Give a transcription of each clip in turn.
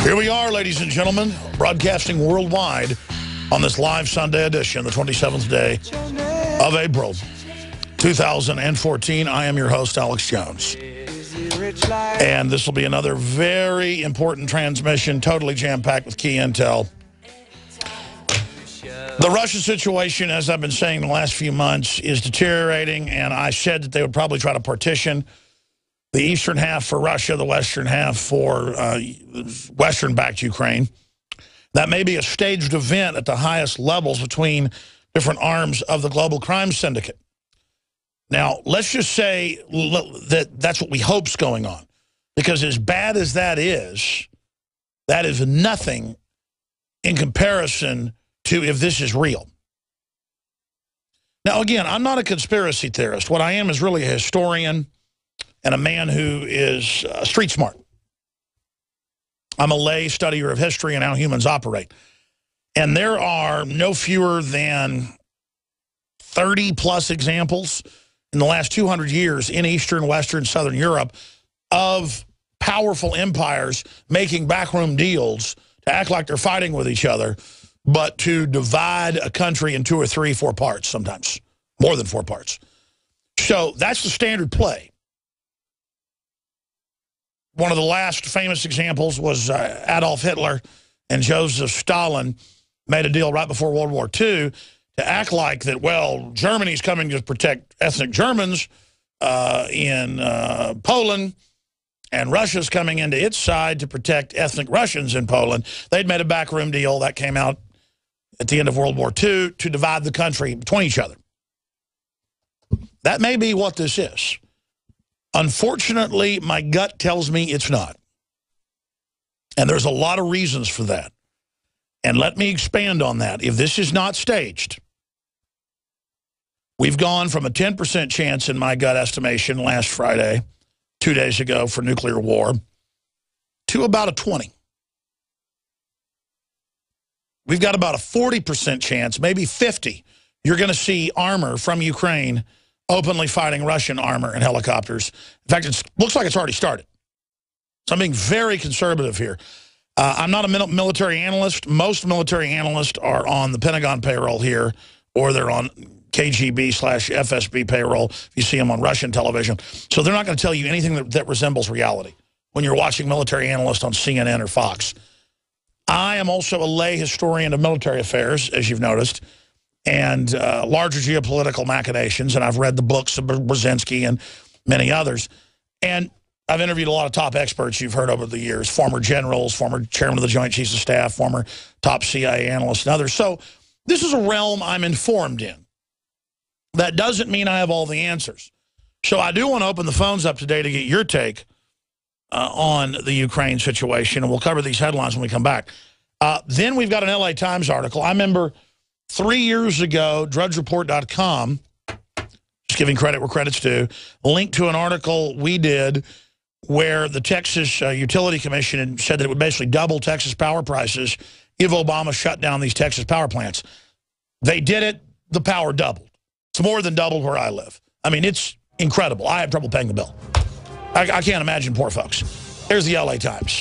Here we are, ladies and gentlemen, broadcasting worldwide on this live Sunday edition, the 27th day of April, 2014. I am your host, Alex Jones. And this will be another very important transmission, totally jam-packed with key intel. The Russia situation, as I've been saying the last few months, is deteriorating, and I said that they would probably try to partition the eastern half for Russia, the western half for Western-backed Ukraine. That may be a staged event at the highest levels between different arms of the global crime syndicate. Now, let's just say that that's what we hope's going on. Because as bad as that is nothing in comparison to if this is real. Now, again, I'm not a conspiracy theorist. What I am is really a historian and a man who is street smart. I'm a lay studier of history and how humans operate. And there are no fewer than 30-plus examples in the last 200 years in Eastern, Western, Southern Europe of powerful empires making backroom deals to act like they're fighting with each other, but to divide a country in 2 or 3, 4 parts sometimes, more than 4 parts. So that's the standard play. One of the last famous examples was Adolf Hitler and Joseph Stalin made a deal right before World War II to act like that, well, Germany's coming to protect ethnic Germans in Poland, and Russia's coming into its side to protect ethnic Russians in Poland. They'd made a backroom deal that came out at the end of World War II to divide the country between each other. That may be what this is. Unfortunately, my gut tells me it's not. And there's a lot of reasons for that. And let me expand on that. If this is not staged, we've gone from a 10% chance in my gut estimation last Friday, 2 days ago for nuclear war, to about a 20. We've got about a 40% chance, maybe 50. You're going to see armor from Ukraine openly fighting Russian armor and helicopters. In fact, it looks like it's already started. So I'm being very conservative here. I'm not a military analyst. Most military analysts are on the Pentagon payroll here, or they're on KGB/FSB payroll if you see them on Russian television. So they're not going to tell you anything that resembles reality when you're watching military analysts on CNN or Fox. I am also a lay historian of military affairs, as you've noticed, and larger geopolitical machinations, and I've read the books of Brzezinski and many others. And I've interviewed a lot of top experts you've heard over the years, former generals, former chairman of the Joint Chiefs of Staff, former top CIA analysts, and others. So this is a realm I'm informed in. That doesn't mean I have all the answers. So I do want to open the phones up today to get your take on the Ukraine situation, and we'll cover these headlines when we come back. Then we've got an LA Times article. I remember 3 years ago, drudgereport.com, just giving credit where credit's due, linked to an article we did where the Texas Utility Commission had said that it would basically double Texas power prices if Obama shut down these Texas power plants. They did it. The power doubled. It's more than doubled where I live. I mean, it's incredible. I have trouble paying the bill. I can't imagine poor folks. There's the LA Times.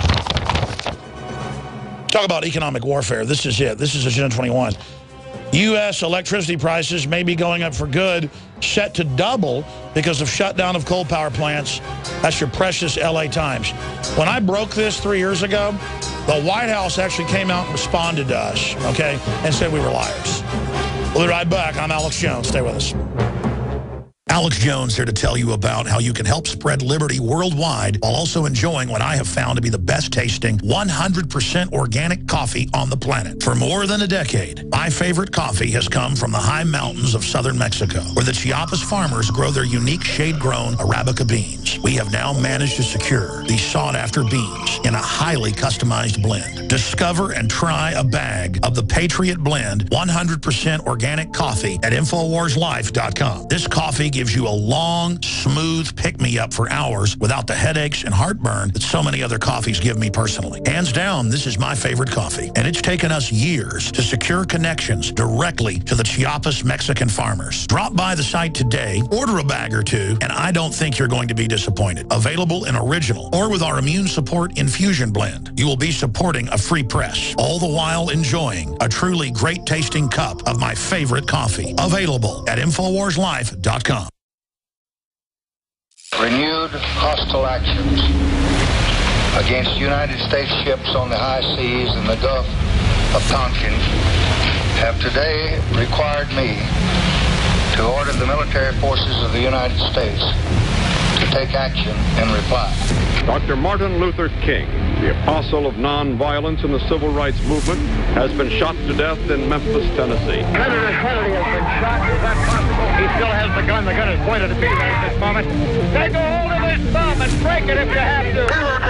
Talk about economic warfare. This is it. This is Agenda 21. U.S. electricity prices may be going up for good, set to double because of shutdown of coal power plants. That's your precious LA Times. When I broke this 3 years ago, the White House actually came out and responded to us, okay, and said we were liars. We'll be right back. I'm Alex Jones. Stay with us. Alex Jones here to tell you about how you can help spread liberty worldwide while also enjoying what I have found to be the best tasting 100% organic coffee on the planet. For more than a decade, my favorite coffee has come from the high mountains of southern Mexico, where the Chiapas farmers grow their unique shade-grown Arabica beans. We have now managed to secure these sought-after beans in a highly customized blend. Discover and try a bag of the Patriot Blend 100% organic coffee at InfoWarsLife.com. This coffee gives gives you a long, smooth pick-me-up for hours without the headaches and heartburn that so many other coffees give me personally. Hands down, this is my favorite coffee, and it's taken us years to secure connections directly to the Chiapas Mexican farmers. Drop by the site today, order a bag or two, and I don't think you're going to be disappointed. Available in original or with our immune support infusion blend. You will be supporting a free press, all the while enjoying a truly great-tasting cup of my favorite coffee. Available at InfoWarsLife.com. Renewed hostile actions against United States ships on the high seas and the Gulf of Tonkin have today required me to order the military forces of the United States to take action in reply. Dr. Martin Luther King, the apostle of nonviolence in the civil rights movement, has been shot to death in Memphis, Tennessee. Senator Kennedy has been shot. Is that possible? He still has the gun. The gun is pointed at me right at this moment. Take a hold of his thumb and break it if you have to.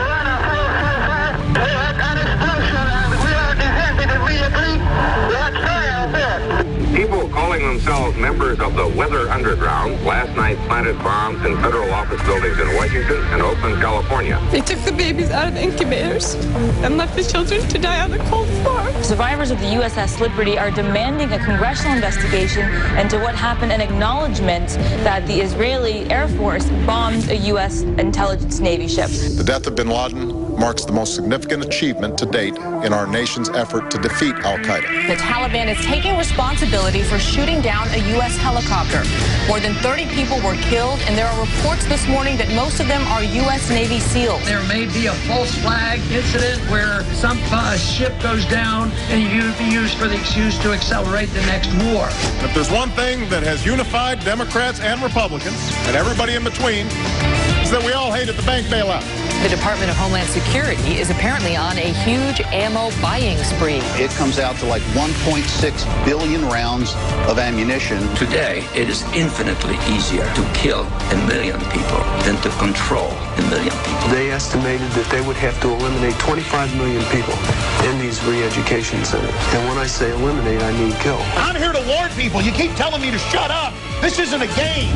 We have an explosion and we are defended immediately. Let's try our best. People calling themselves members of the Weather Underground last night planted bombs in federal office buildings in Washington and Oakland, California. They took the babies out of the incubators and left the children to die on the cold floor. Survivors of the USS Liberty are demanding a congressional investigation into what happened, an acknowledgement that the Israeli Air Force bombed a U.S. intelligence Navy ship. The death of bin Laden marks the most significant achievement to date in our nation's effort to defeat al-Qaeda. The Taliban is taking responsibility for shooting down a U.S. helicopter. More than 30 people were killed, and there are reports this morning that most of them are U.S. Navy SEALs. There may be a false flag incident where some ship goes down and you be used for the excuse to accelerate the next war. And if there's one thing that has unified Democrats and Republicans, and everybody in between, is that we all hated the bank bailout. The Department of Homeland Security is apparently on a huge ammo buying spree. It comes out to like 1.6 billion rounds of ammunition. Today, it is infinitely easier to kill 1 million people than to control 1 million people. They estimated that they would have to eliminate 25 million people in these re-education centers. And when I say eliminate, I mean kill. I'm here to warn people. You keep telling me to shut up. This isn't a game.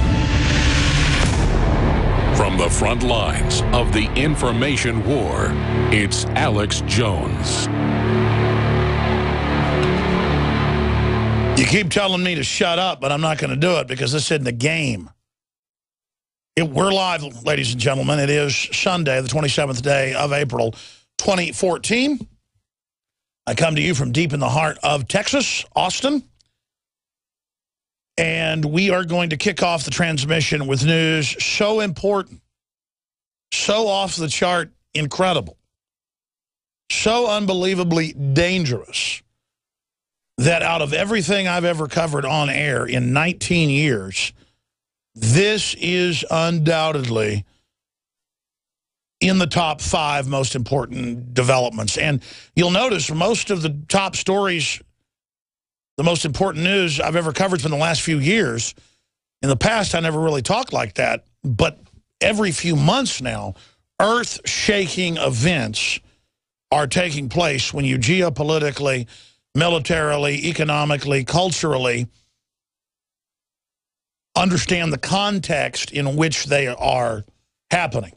From the front lines of the information war, it's Alex Jones. You keep telling me to shut up, but I'm not going to do it because this isn't a game. We're live, ladies and gentlemen. It is Sunday, the 27th day of April, 2014. I come to you from deep in the heart of Texas, Austin. And we are going to kick off the transmission with news so important, so off the chart incredible, so unbelievably dangerous that out of everything I've ever covered on air in 19 years, this is undoubtedly in the top 5 most important developments. And you'll notice most of the top stories, the most important news I've ever covered from the last few years. In the past, I never really talked like that. But every few months now, earth-shaking events are taking place when you geopolitically, militarily, economically, culturally understand the context in which they are happening.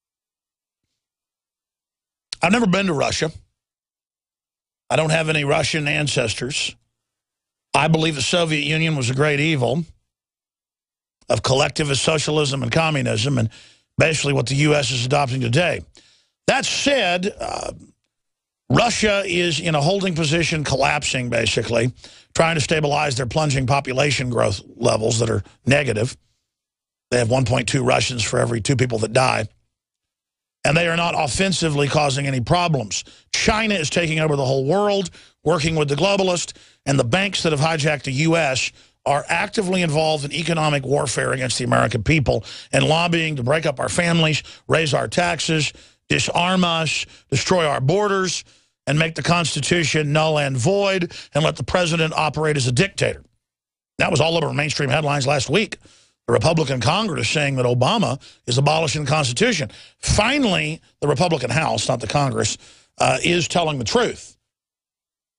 I've never been to Russia. I don't have any Russian ancestors. I believe the Soviet Union was a great evil of collectivist socialism and communism, and basically what the U.S. is adopting today. That said, Russia is in a holding position, collapsing, basically, trying to stabilize their plunging population growth levels that are negative. They have 1.2 Russians for every 2 people that die. And they are not offensively causing any problems. China is taking over the whole world, working with the globalists, and the banks that have hijacked the U.S. are actively involved in economic warfare against the American people and lobbying to break up our families, raise our taxes, disarm us, destroy our borders, and make the Constitution null and void, and let the president operate as a dictator. That was all over mainstream headlines last week. The Republican Congress saying that Obama is abolishing the Constitution. Finally, the Republican House, not the Congress, is telling the truth.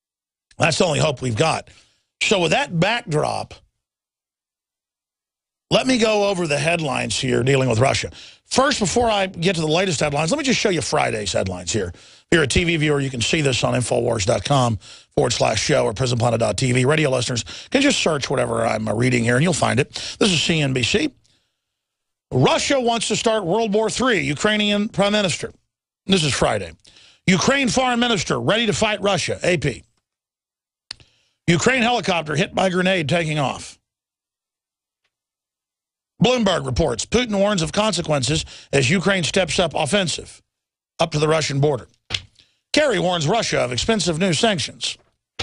That's the only hope we've got. So with that backdrop, Let me go over the headlines here dealing with Russia. First, before I get to the latest headlines, let me just show you Friday's headlines here. If you're a TV viewer, you can see this on Infowars.com/show or PrisonPlanet.tv. Radio listeners can just search whatever I'm reading here, and you'll find it. This is CNBC. Russia wants to start World War III, Ukrainian Prime Minister. This is Friday. Ukraine Foreign Minister ready to fight Russia, AP. Ukraine helicopter hit by grenade taking off. Bloomberg reports Putin warns of consequences as Ukraine steps up offensive up to the Russian border. Kerry warns Russia of expensive new sanctions.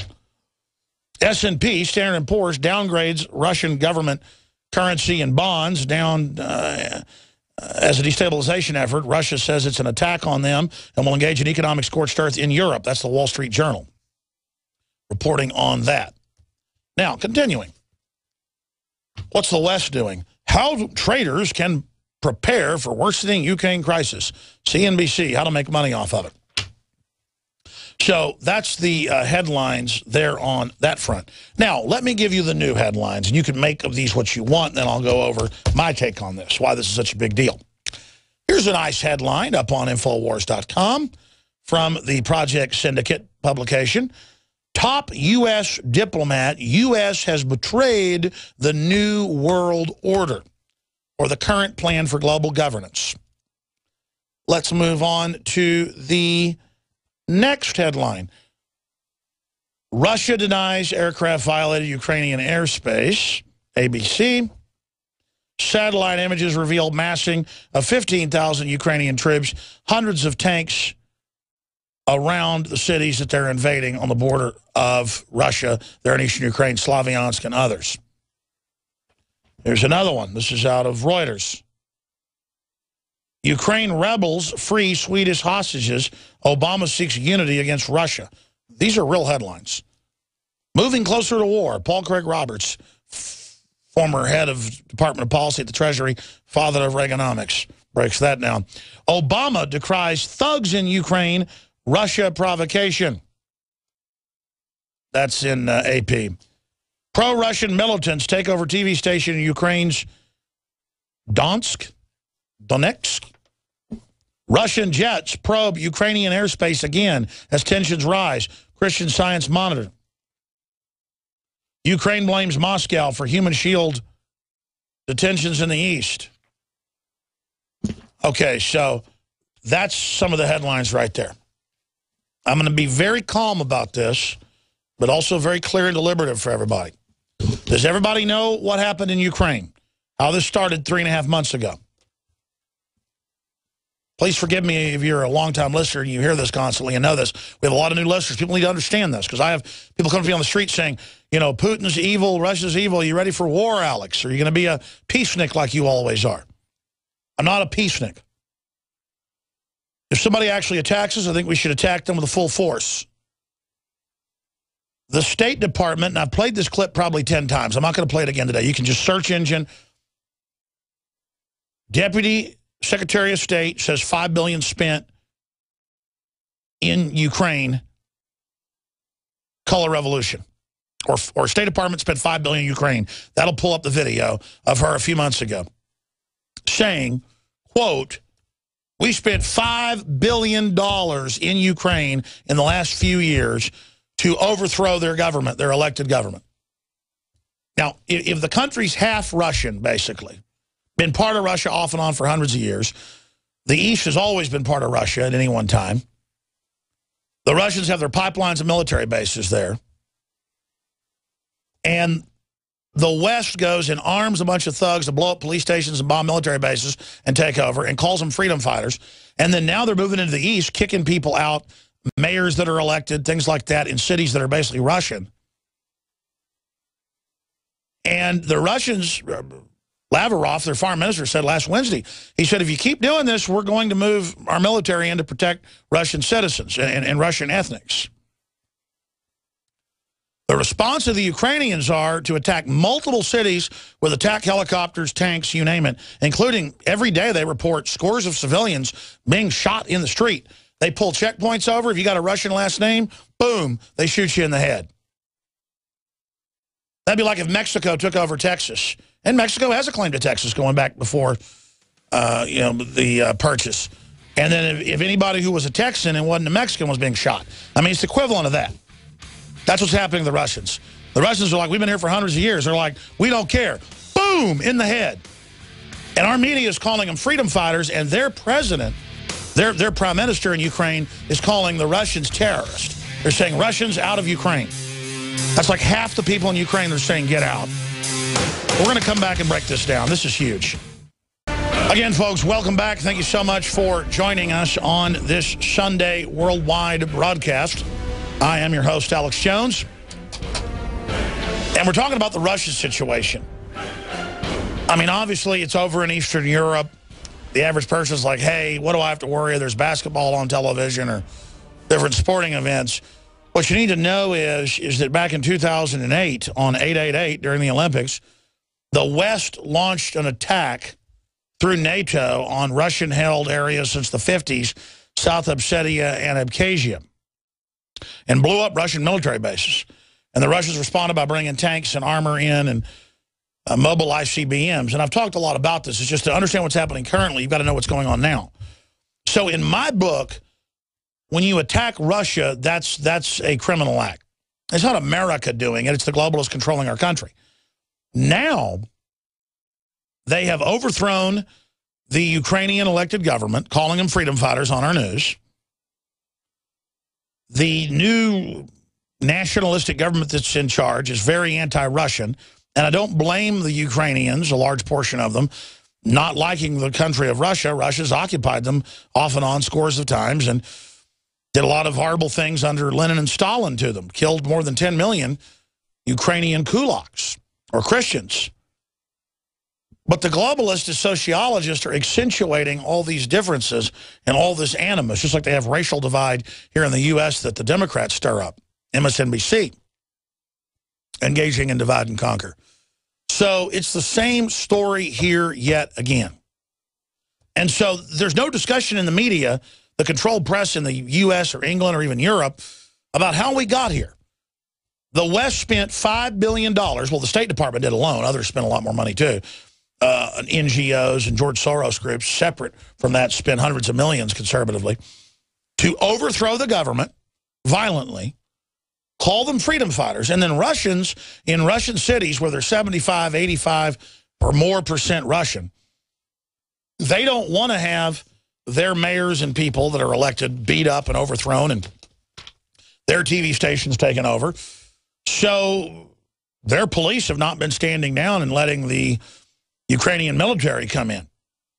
S&P, Standard & Poor's, downgrades Russian government currency and bonds down as a destabilization effort. Russia says it's an attack on them and will engage in economic scorched earth in Europe. That's the Wall Street Journal reporting on that. Now, continuing. What's the West doing? How traders can prepare for worsening Ukraine crisis. CNBC, how to make money off of it. So that's the headlines there on that front. Now, let me give you the new headlines, and you can make of these what you want, and then I'll go over my take on this, why this is such a big deal. Here's a nice headline up on Infowars.com from the Project Syndicate publication. Top U.S. diplomat, U.S. has betrayed the New World Order, or the current plan for global governance. Let's move on to the next headline. Russia denies aircraft violated Ukrainian airspace, ABC. Satellite images reveal massing of 15,000 Ukrainian troops, hundreds of tanks around the cities that they're invading on the border of Russia. They're in eastern Ukraine, Slavyansk, and others. Here's another one. This is out of Reuters. Ukraine rebels free Swedish hostages. Obama seeks unity against Russia. These are real headlines. Moving closer to war. Paul Craig Roberts, former head of Department of Policy at the Treasury, father of Reaganomics, breaks that down. Obama decries thugs in Ukraine, Russia provocation. That's in AP. Pro-Russian militants take over TV station in Ukraine's Donetsk. Russian jets probe Ukrainian airspace again as tensions rise. Christian Science Monitor. Ukraine blames Moscow for human shield detentions in the east. Okay, so that's some of the headlines right there. I'm going to be very calm about this, but also very clear and deliberative for everybody. Does everybody know what happened in Ukraine? How this started 3.5 months ago? Please forgive me if you're a long-time listener and you hear this constantly and know this. We have a lot of new listeners. People need to understand this because I have people come to me on the street saying, you know, Putin's evil, Russia's evil. Are you ready for war, Alex? Or are you going to be a peacenik like you always are? I'm not a peacenik. If somebody actually attacks us, I think we should attack them with a full force. The State Department, and I've played this clip probably 10 times. I'm not going to play it again today. You can just search engine. Deputy Secretary of State says $5 billion spent in Ukraine. Color revolution. Or State Department spent $5 billion in Ukraine. That'll pull up the video of her a few months ago saying, quote, we spent $5 billion in Ukraine in the last few years to overthrow their government, their elected government. Now, if the country's half Russian, basically, been part of Russia off and on for hundreds of years, the East has always been part of Russia at any one time. The Russians have their pipelines and military bases there. And the West goes and arms a bunch of thugs to blow up police stations and bomb military bases and take over and calls them freedom fighters. And then now they're moving into the East, kicking people out, mayors that are elected, things like that in cities that are basically Russian. And the Russians, Lavrov, their foreign minister, said last Wednesday, he said, if you keep doing this, we're going to move our military in to protect Russian citizens and Russian ethnics. The response of the Ukrainians are to attack multiple cities with attack helicopters, tanks, you name it, including every day they report scores of civilians being shot in the street. They pull checkpoints over. If you got a Russian last name, boom, they shoot you in the head. That'd be like if Mexico took over Texas And Mexico has a claim to Texas going back before, the purchase. And then if anybody who was a Texan and wasn't a Mexican was being shot. I mean, it's the equivalent of that. That's what's happening to the Russians. The Russians are like, we've been here for hundreds of years. They're like, we don't care. Boom, in the head. And our media is calling them freedom fighters, and their president, their prime minister in Ukraine, is calling the Russians terrorists. They're saying Russians out of Ukraine. That's like half the people in Ukraine are saying get out. We're going to come back and break this down. This is huge. Again, folks, welcome back. Thank you so much for joining us on this Sunday worldwide broadcast. I am your host, Alex Jones. And we're talking about the Russia situation. I mean, obviously, it's over in Eastern Europe. The average person's like, hey, what do I have to worry? There's basketball on television or different sporting events. What you need to know is that back in 2008, on 8/88 during the Olympics, the West launched an attack through NATO on Russian-held areas since the 50s, South Ossetia and Abkhazia, and blew up Russian military bases. And the Russians responded by bringing tanks and armor in and mobile ICBMs. And I've talked a lot about this. It's just to understand what's happening currently, you've got to know what's going on now. So in my book, when you attack Russia, that's a criminal act. It's not America doing it. It's the globalists controlling our country. Now, they have overthrown the Ukrainian elected government, calling them freedom fighters on our news. The new nationalistic government that's in charge is very anti-Russian, and I don't blame the Ukrainians, a large portion of them, not liking the country of Russia. Russia's occupied them off and on scores of times and did a lot of horrible things under Lenin and Stalin to them, killed more than 10 million Ukrainian kulaks or Christians. But the globalists, the sociologists, are accentuating all these differences and all this animus, just like they have racial divide here in the U.S. that the Democrats stir up, MSNBC, engaging in divide and conquer. So it's the same story here yet again. And so there's no discussion in the media, the controlled press in the U.S. or England or even Europe, about how we got here. The West spent $5 billion. Well, the State Department did alone. Others spent a lot more money, too. NGOs and George Soros groups, separate from that, spend hundreds of millions conservatively to overthrow the government violently, call them freedom fighters, and then Russians in Russian cities where they're 75, 85 or more % Russian, they don't want to have their mayors and people that are elected beat up and overthrown and their TV stations taken over. So their police have not been standing down and letting the Ukrainian military come in.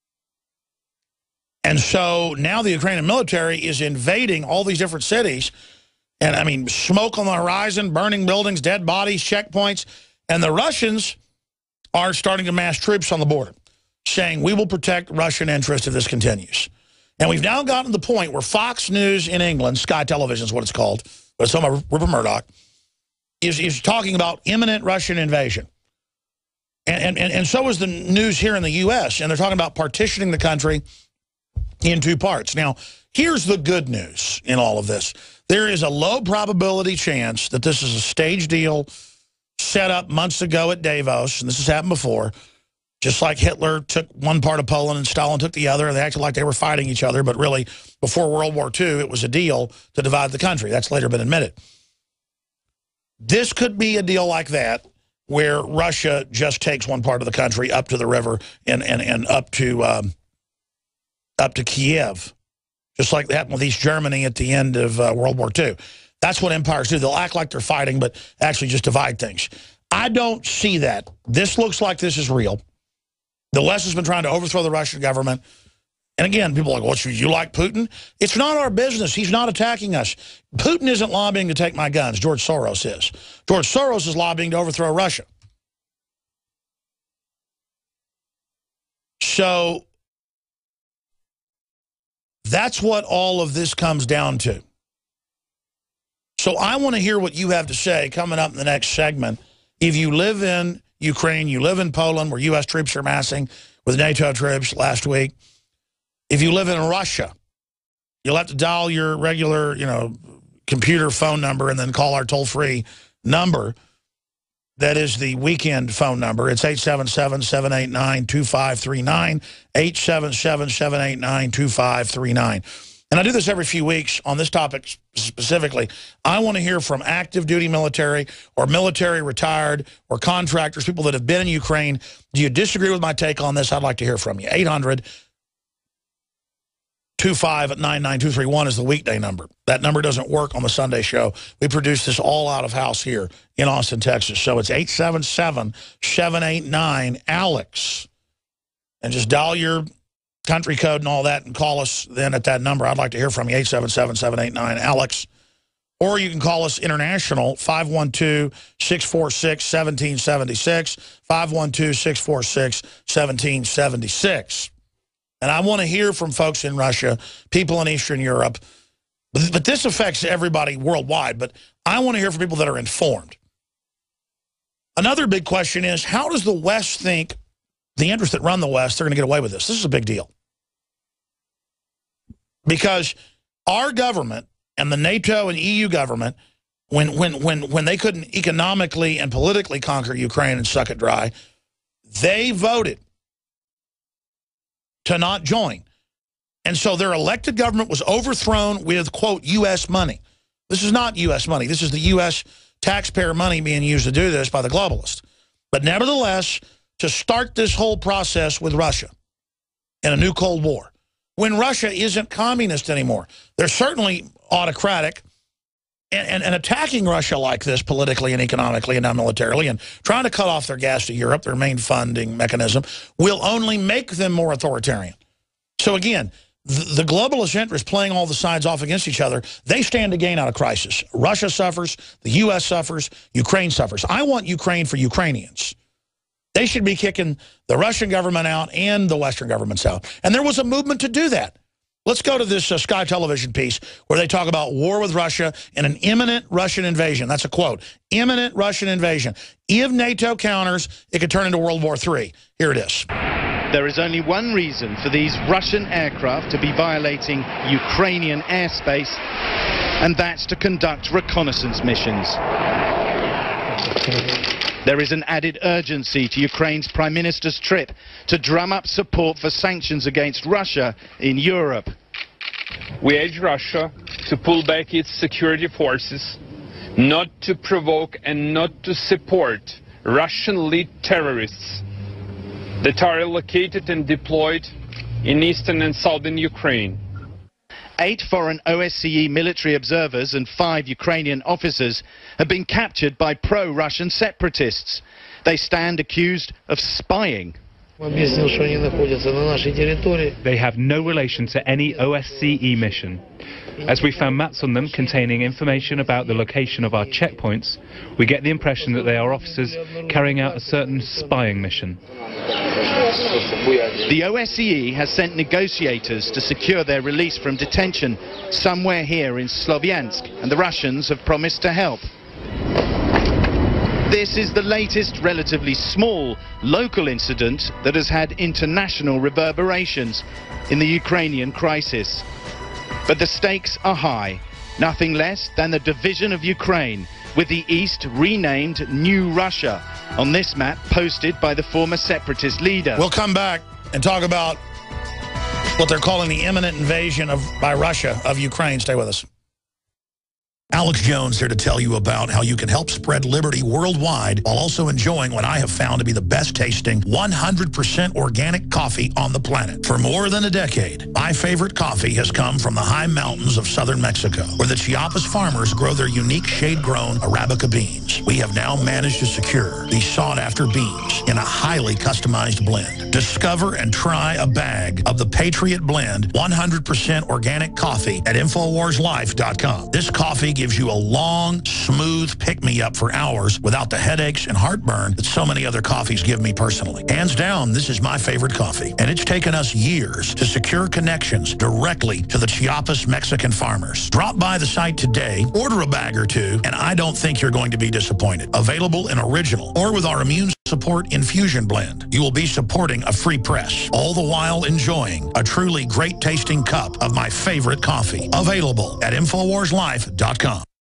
And so now the Ukrainian military is invading all these different cities. And, I mean, smoke on the horizon, burning buildings, dead bodies, checkpoints. And the Russians are starting to mass troops on the border, saying we will protect Russian interests if this continues. And we've now gotten to the point where Fox News in England, Sky Television is what it's called, but it's owned by Rupert Murdoch, is talking about imminent Russian invasion. And so is the news here in the U.S., and they're talking about partitioning the country in two parts. Now, here's the good news in all of this. There is a low probability chance that this is a stage deal set up months ago at Davos, and this has happened before, just like Hitler took one part of Poland and Stalin took the other, and they acted like they were fighting each other, but really, before World War II, it was a deal to divide the country. That's later been admitted. This could be a deal like that, where Russia just takes one part of the country up to the river and up to Kiev, just like that happened with East Germany at the end of World War II. That's what empires do. They'll act like they're fighting, but actually just divide things. I don't see that. This looks like this is real. The West has been trying to overthrow the Russian government. And again, people are like, what, you like Putin? It's not our business. He's not attacking us. Putin isn't lobbying to take my guns. George Soros is. George Soros is lobbying to overthrow Russia. So that's what all of this comes down to. So I want to hear what you have to say coming up in the next segment. If you live in Ukraine, you live in Poland, where U.S. troops are massing with NATO troops last week. If you live in Russia, you'll have to dial your regular, computer phone number and then call our toll-free number. That is the weekend phone number. It's 877-789-2539, 877-789-2539. And I do this every few weeks on this topic specifically. I want to hear from active duty military or military retired or contractors, people that have been in Ukraine. Do you disagree with my take on this? I'd like to hear from you. 800-25-99231 is the weekday number. That number doesn't work on the Sunday show. We produce this all out of house here in Austin, Texas. So it's 877-789-ALEX. And just dial your country code and all that and call us then at that number. I'd like to hear from you, 877-789-ALEX. Or you can call us international, 512-646-1776, 512-646-1776. And I want to hear from folks in Russia, people in Eastern Europe. But this affects everybody worldwide. But I want to hear from people that are informed. Another big question is, how does the West think, the interests that run the West, they're going to get away with this? This is a big deal. Because our government and the NATO and EU government, when they couldn't economically and politically conquer Ukraine and suck it dry, they voted to not join. And so their elected government was overthrown with, quote, U.S. money. This is not U.S. money. This is the U.S. taxpayer money being used to do this by the globalists. But nevertheless, to start this whole process with Russia in a new Cold War, when Russia isn't communist anymore, they're certainly autocratic, and attacking Russia like this politically and economically and now militarily and trying to cut off their gas to Europe, their main funding mechanism, will only make them more authoritarian. So again, the globalist interests playing all the sides off against each other, they stand to gain out of crisis. Russia suffers, the U.S. suffers, Ukraine suffers. I want Ukraine for Ukrainians. They should be kicking the Russian government out and the Western governments out. And there was a movement to do that. Let's go to this Sky Television piece where they talk about war with Russia and an imminent Russian invasion. That's a quote. Imminent Russian invasion. If NATO counters, it could turn into World War III. Here it is. There is only one reason for these Russian aircraft to be violating Ukrainian airspace, and that's to conduct reconnaissance missions. There is an added urgency to Ukraine's Prime Minister's trip to drum up support for sanctions against Russia in Europe. We urge Russia to pull back its security forces, not to provoke and not to support Russian-led terrorists that are located and deployed in eastern and southern Ukraine. 8 foreign OSCE military observers and 5 Ukrainian officers have been captured by pro-Russian separatists. They stand accused of spying. They have no relation to any OSCE mission. As we found maps on them containing information about the location of our checkpoints, we get the impression that they are officers carrying out a certain spying mission. The OSCE has sent negotiators to secure their release from detention somewhere here in Sloviansk, and the Russians have promised to help. This is the latest relatively small local incident that has had international reverberations in the Ukrainian crisis. But the stakes are high, nothing less than the division of Ukraine, with the East renamed New Russia on this map posted by the former separatist leader. We'll come back and talk about what they're calling the imminent invasion by Russia of Ukraine. Stay with us. Alex Jones here to tell you about how you can help spread liberty worldwide while also enjoying what I have found to be the best tasting 100% organic coffee on the planet. For more than a decade, my favorite coffee has come from the high mountains of southern Mexico, where the Chiapas farmers grow their unique shade-grown Arabica beans. We have now managed to secure these sought-after beans in a highly customized blend. Discover and try a bag of the Patriot Blend 100% organic coffee at InfoWarsLife.com. This coffee gives you a long, smooth pick-me-up for hours without the headaches and heartburn that so many other coffees give me personally. Hands down, this is my favorite coffee, and it's taken us years to secure connections directly to the Chiapas Mexican farmers. Drop by the site today, order a bag or two, and I don't think you're going to be disappointed. Available in original or with our immune support infusion blend. You will be supporting a free press, all the while enjoying a truly great tasting cup of my favorite coffee. Available at InfoWarsLife.com.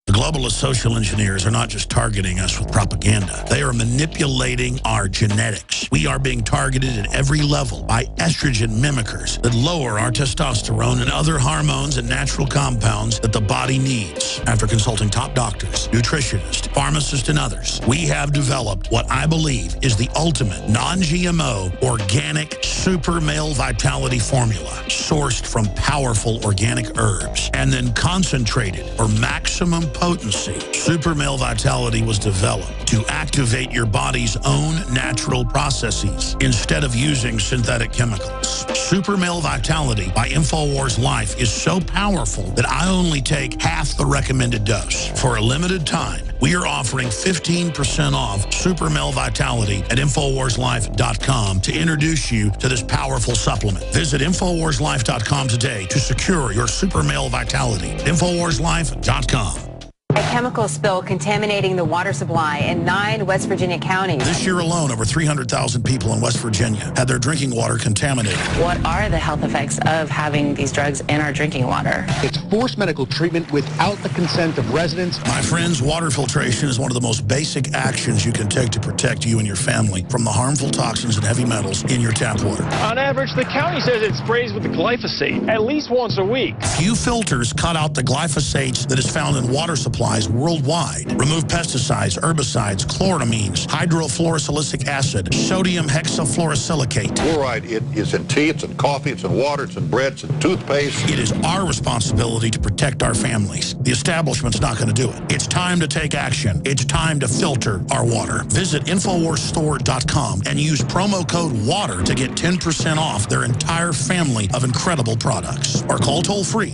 The globalist social engineers are not just targeting us with propaganda. They are manipulating our genetics. We are being targeted at every level by estrogen mimickers that lower our testosterone and other hormones and natural compounds that the body needs. After consulting top doctors, nutritionists, pharmacists, and others, we have developed what I believe is the ultimate non-GMO organic super male vitality formula sourced from powerful organic herbs and then concentrated for maximum potency. Super male vitality was developed to activate your body's own natural processes instead of using synthetic chemicals. Super male vitality by InfoWars Life is so powerful that I only take half the recommended dose. For a limited time, we are offering 15% off Super Male Vitality at InfoWarsLife.com to introduce you to this powerful supplement. Visit InfoWarsLife.com today to secure your Super Male Vitality. InfoWarsLife.com. A chemical spill contaminating the water supply in 9 West Virginia counties. This year alone, over 300,000 people in West Virginia had their drinking water contaminated. What are the health effects of having these drugs in our drinking water? It's forced medical treatment without the consent of residents. My friends, water filtration is one of the most basic actions you can take to protect you and your family from the harmful toxins and heavy metals in your tap water. On average, the county says it sprays with the glyphosate at least once a week. Few filters cut out the glyphosates that is found in water supplies worldwide. Remove pesticides, herbicides, chloramines, hydrofluorosilicic acid, sodium hexafluorosilicate. Fluoride, it is in tea, it's in coffee, it's in water, it's in bread, it's in toothpaste. It is our responsibility to protect our families. The establishment's not going to do it. It's time to take action. It's time to filter our water. Visit InfoWarsStore.com and use promo code WATER to get 10% off their entire family of incredible products. Or call toll-free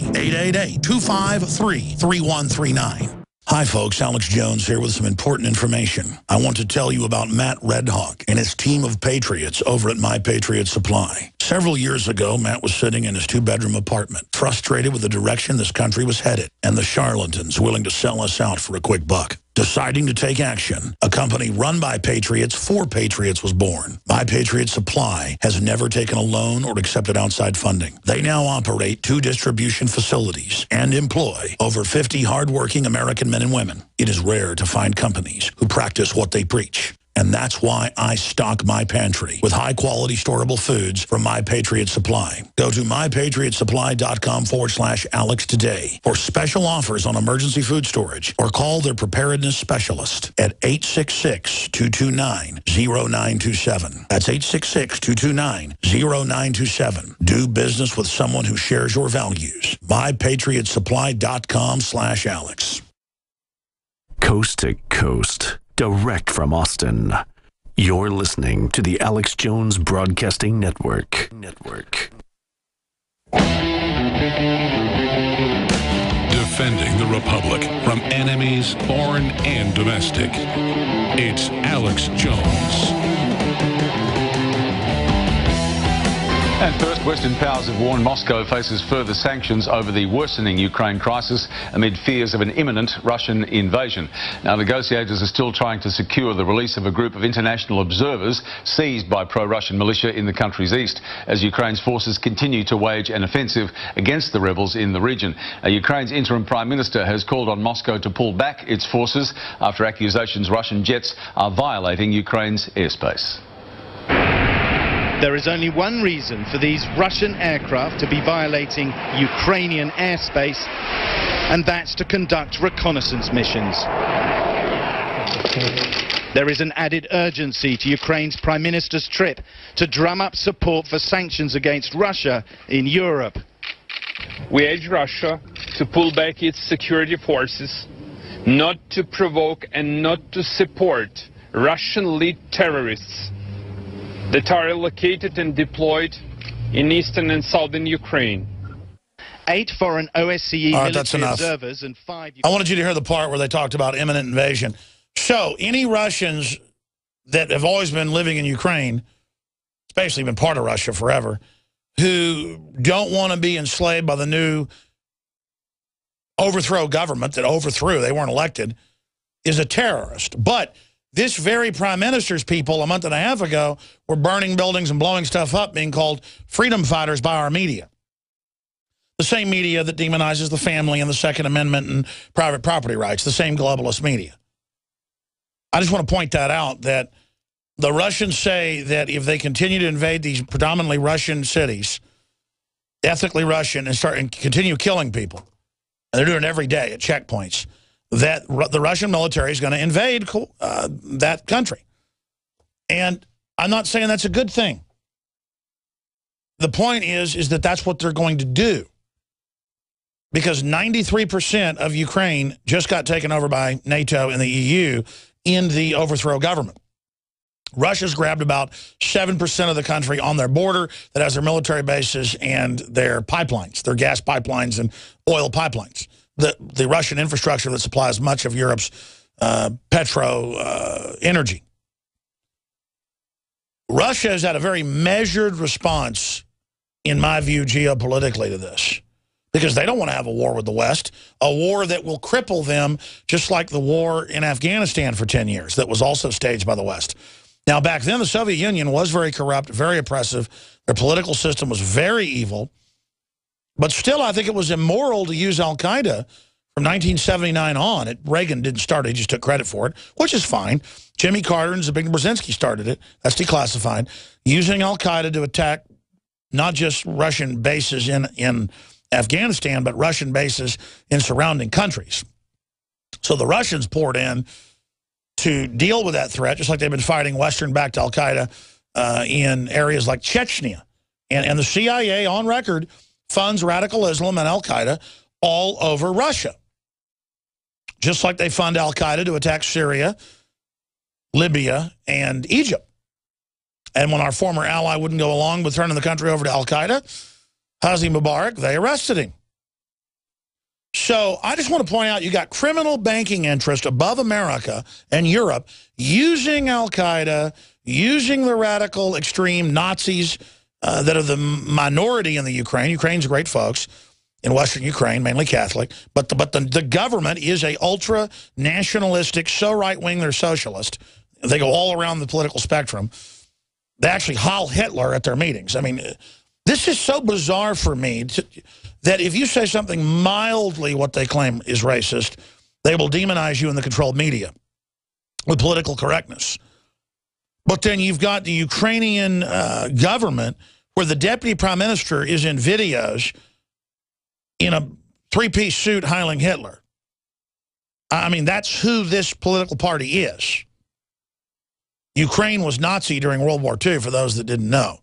888-253-3139. Hi, folks. Alex Jones here with some important information. I want to tell you about Matt Redhawk and his team of patriots over at My Patriot Supply. Several years ago, Matt was sitting in his 2-bedroom apartment, frustrated with the direction this country was headed and the charlatans willing to sell us out for a quick buck. Deciding to take action, a company run by patriots for patriots was born. My Patriot Supply has never taken a loan or accepted outside funding. They now operate 2 distribution facilities and employ over 50 hardworking American men and women. It is rare to find companies who practice what they preach. And that's why I stock my pantry with high-quality storable foods from My Patriot Supply. Go to mypatriotsupply.com/Alex today for special offers on emergency food storage or call their preparedness specialist at 866-229-0927. That's 866-229-0927. Do business with someone who shares your values. mypatriotsupply.com/Alex. Coast to coast. Direct from Austin, you're listening to the Alex Jones Broadcasting Network. Defending the Republic from enemies, foreign and domestic. It's Alex Jones. And first, Western powers have warned Moscow faces further sanctions over the worsening Ukraine crisis amid fears of an imminent Russian invasion. Now, negotiators are still trying to secure the release of a group of international observers seized by pro-Russian militia in the country's east, as Ukraine's forces continue to wage an offensive against the rebels in the region. Now, Ukraine's interim prime minister has called on Moscow to pull back its forces after accusations Russian jets are violating Ukraine's airspace. There is only one reason for these Russian aircraft to be violating Ukrainian airspace, and that's to conduct reconnaissance missions. There is an added urgency to Ukraine's Prime Minister's trip to drum up support for sanctions against Russia in Europe. We urge Russia to pull back its security forces, not to provoke and not to support Russian-led terrorists that are located and deployed in eastern and southern Ukraine. 8 foreign OSCE military observers and 5... I wanted you to hear the part where they talked about imminent invasion. So, any Russians that have always been living in Ukraine, especially been part of Russia forever, who don't want to be enslaved by the new overthrow government that overthrew, they weren't elected, is a terrorist. But this very prime minister's people a month and a half ago were burning buildings and blowing stuff up, being called freedom fighters by our media. The same media that demonizes the family and the Second Amendment and private property rights, the same globalist media. I just want to point that out, that the Russians say that if they continue to invade these predominantly Russian cities, ethnically Russian, and continue killing people, and they're doing it every day at checkpoints, that the Russian military is going to invade that country. And I'm not saying that's a good thing. The point is that that's what they're going to do. Because 93% of Ukraine just got taken over by NATO and the EU in the overthrow government. Russia's grabbed about 7% of the country on their border that has their military bases and their pipelines, their gas pipelines and oil pipelines. The Russian infrastructure that supplies much of Europe's energy. Russia has had a very measured response, in my view, geopolitically to this. Because they don't want to have a war with the West, a war that will cripple them, just like the war in Afghanistan for 10 years that was also staged by the West. Now, back then, the Soviet Union was very corrupt, very oppressive. Their political system was very evil. But still, I think it was immoral to use al-Qaeda from 1979 on. Reagan didn't start it, he just took credit for it, which is fine. Jimmy Carter and Zbigniew Brzezinski started it. That's declassified. Using al-Qaeda to attack not just Russian bases in Afghanistan, but Russian bases in surrounding countries. So the Russians poured in to deal with that threat, just like they've been fighting Western-backed al-Qaeda in areas like Chechnya. And the CIA, on record, funds radical Islam and al-Qaeda all over Russia. Just like they fund al-Qaeda to attack Syria, Libya, and Egypt. And when our former ally wouldn't go along with turning the country over to al-Qaeda, Hosni Mubarak, they arrested him. So I just want to point out, you got criminal banking interest above America and Europe using al-Qaeda, using the radical extreme Nazis that are the minority in the Ukraine. Ukraine's great folks in Western Ukraine, mainly Catholic. But the government is a ultra-nationalistic, so right-wing they're socialist. They go all around the political spectrum. They actually Heil Hitler at their meetings. I mean, this is so bizarre for me that if you say something mildly what they claim is racist, they will demonize you in the controlled media with political correctness. But then you've got the Ukrainian government where the deputy prime minister is in videos in a three-piece suit hailing Hitler. I mean, that's who this political party is. Ukraine was Nazi during World War II, for those that didn't know.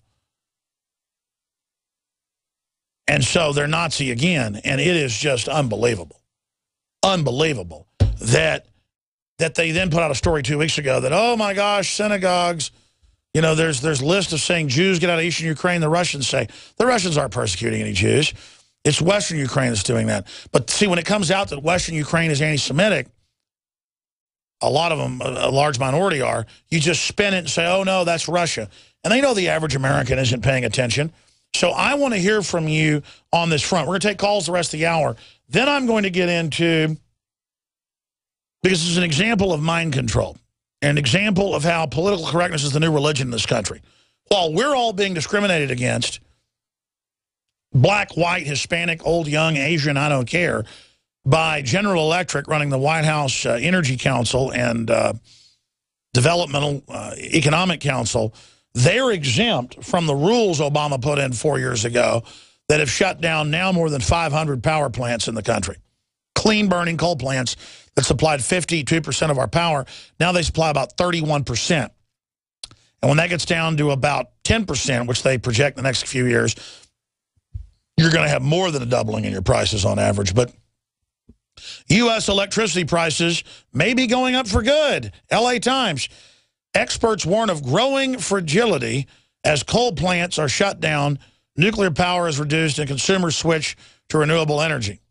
And so they're Nazi again, and it is just unbelievable. Unbelievable that they then put out a story 2 weeks ago that, oh my gosh, synagogues, you know, there's a list of saying Jews get out of Eastern Ukraine. The Russians say, the Russians aren't persecuting any Jews. It's Western Ukraine that's doing that. But see, when it comes out that Western Ukraine is anti-Semitic, a lot of them, a large minority are, you just spin it and say, oh no, that's Russia. And they know the average American isn't paying attention. So I want to hear from you on this front. We're going to take calls the rest of the hour. Then I'm going to get into, because it's an example of mind control, an example of how political correctness is the new religion in this country. While we're all being discriminated against, black, white, Hispanic, old, young, Asian, I don't care, by General Electric running the White House Energy Council and Developmental Economic Council, they're exempt from the rules Obama put in 4 years ago that have shut down now more than 500 power plants in the country. Clean-burning coal plants that supplied 52% of our power. Now they supply about 31%. And when that gets down to about 10%, which they project in the next few years, you're going to have more than a doubling in your prices on average. But U.S. electricity prices may be going up for good. L.A. Times. Experts warn of growing fragility as coal plants are shut down, nuclear power is reduced, and consumers switch to renewable energy.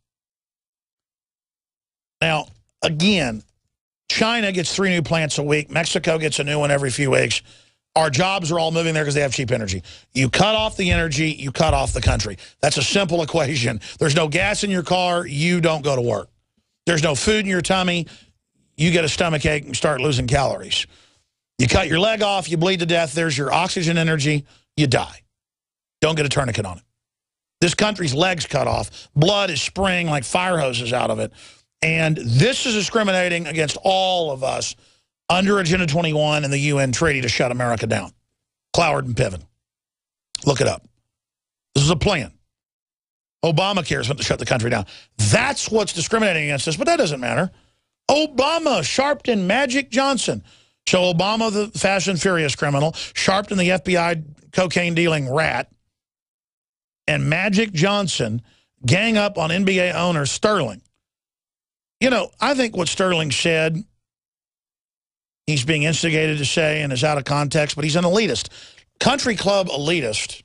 Now, again, China gets 3 new plants a week. Mexico gets a new one every few weeks. Our jobs are all moving there because they have cheap energy. You cut off the energy, you cut off the country. That's a simple equation. There's no gas in your car, you don't go to work. There's no food in your tummy, you get a stomachache and start losing calories. You cut your leg off, you bleed to death, there's your oxygen energy, you die. Don't get a tourniquet on it. This country's legs cut off. Blood is spraying like fire hoses out of it. And this is discriminating against all of us under Agenda 21 and the UN treaty to shut America down. Cloward and Piven. Look it up. This is a plan. Obamacare is going to shut the country down. That's what's discriminating against us, but that doesn't matter. Obama, Sharpton, Magic Johnson. So Obama, the Fast and Furious criminal, Sharpton, the FBI cocaine-dealing rat, and Magic Johnson gang up on NBA owner Sterling. You know, I think what Sterling said, he's being instigated to say and is out of context, but he's an elitist. Country club elitist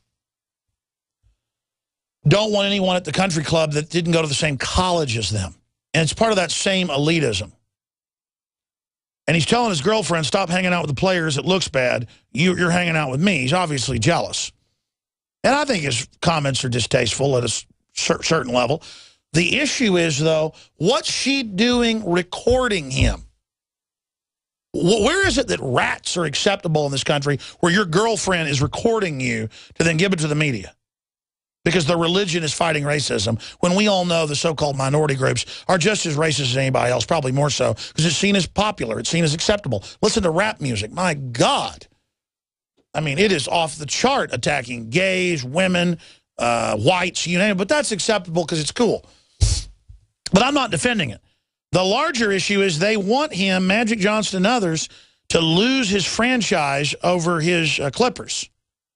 don't want anyone at the country club that didn't go to the same college as them. And it's part of that same elitism. And he's telling his girlfriend, stop hanging out with the players. It looks bad. You're hanging out with me. He's obviously jealous. And I think his comments are distasteful at a certain level. The issue is, though, what's she doing recording him? Where is it that rats are acceptable in this country where your girlfriend is recording you to then give it to the media? Because the religion is fighting racism, when we all know the so-called minority groups are just as racist as anybody else, probably more so, because it's seen as popular, it's seen as acceptable. Listen to rap music. My God. I mean, it is off the chart attacking gays, women, whites, you name it, but that's acceptable because it's cool. But I'm not defending it. The larger issue is they want him, Magic Johnson and others, to lose his franchise over his Clippers.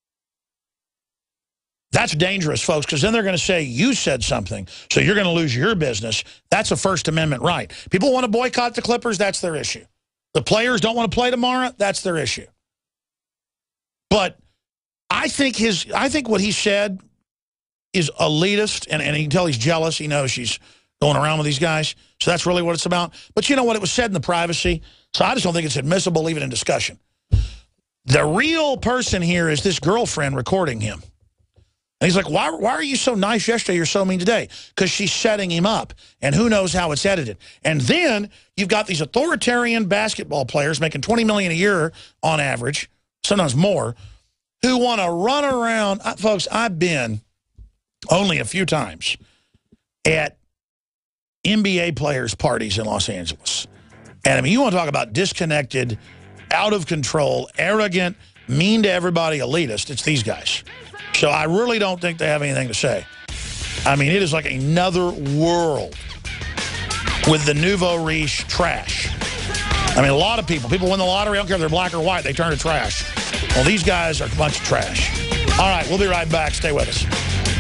That's dangerous, folks, because then they're going to say, you said something, so you're going to lose your business. That's a First Amendment right. People want to boycott the Clippers, that's their issue. The players don't want to play tomorrow, that's their issue. But I think what he said is elitist, and you can tell he's jealous. He knows she's going around with these guys. So that's really what it's about. But you know what? It was said in the privacy, so I just don't think it's admissible even in discussion. The real person here is this girlfriend recording him. And he's like, why are you so nice yesterday, you're so mean today? Because she's setting him up, and who knows how it's edited. And then you've got these authoritarian basketball players making $20 million a year on average, sometimes more, who want to run around. Folks, I've been only a few times at NBA players' parties in Los Angeles. And I mean, you want to talk about disconnected, out of control, arrogant, mean to everybody, elitist. It's these guys. So I really don't think they have anything to say. I mean, it is like another world with the nouveau riche trash. I mean, a lot of people win the lottery, I don't care if they're black or white, they turn to trash. Well, these guys are a bunch of trash. All right, we'll be right back. Stay with us.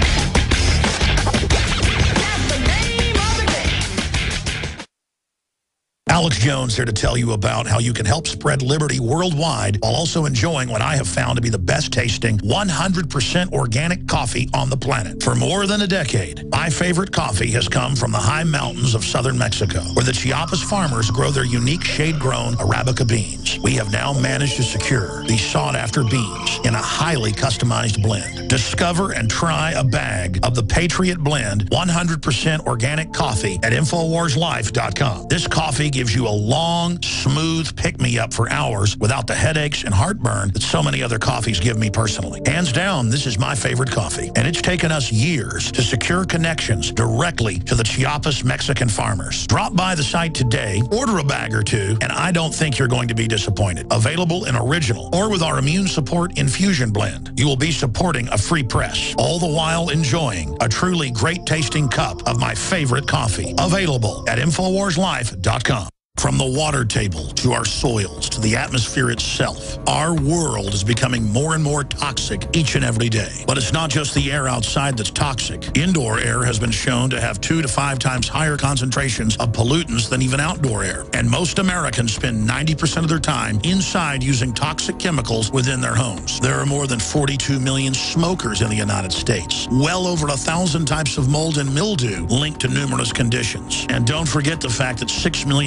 Alex Jones here to tell you about how you can help spread liberty worldwide while also enjoying what I have found to be the best tasting 100% organic coffee on the planet. For more than a decade, my favorite coffee has come from the high mountains of southern Mexico, where the Chiapas farmers grow their unique shade-grown Arabica beans. We have now managed to secure these sought-after beans in a highly customized blend. Discover and try a bag of the Patriot Blend 100% organic coffee at InfoWarsLife.com. This coffee gives you a long, smooth pick-me-up for hours without the headaches and heartburn that so many other coffees give me personally. Hands down, this is my favorite coffee, and it's taken us years to secure connections directly to the Chiapas Mexican farmers. Drop by the site today, order a bag or two, and I don't think you're going to be disappointed. Available in original or with our immune support infusion blend. You will be supporting a free press, all the while enjoying a truly great-tasting cup of my favorite coffee. Available at InfoWarsLife.com. From the water table to our soils to the atmosphere itself, our world is becoming more and more toxic each and every day. But it's not just the air outside that's toxic. Indoor air has been shown to have 2 to 5 times higher concentrations of pollutants than even outdoor air. And most Americans spend 90% of their time inside using toxic chemicals within their homes. There are more than 42 million smokers in the United States. Well over 1,000 types of mold and mildew linked to numerous conditions. And don't forget the fact that 6 million Americans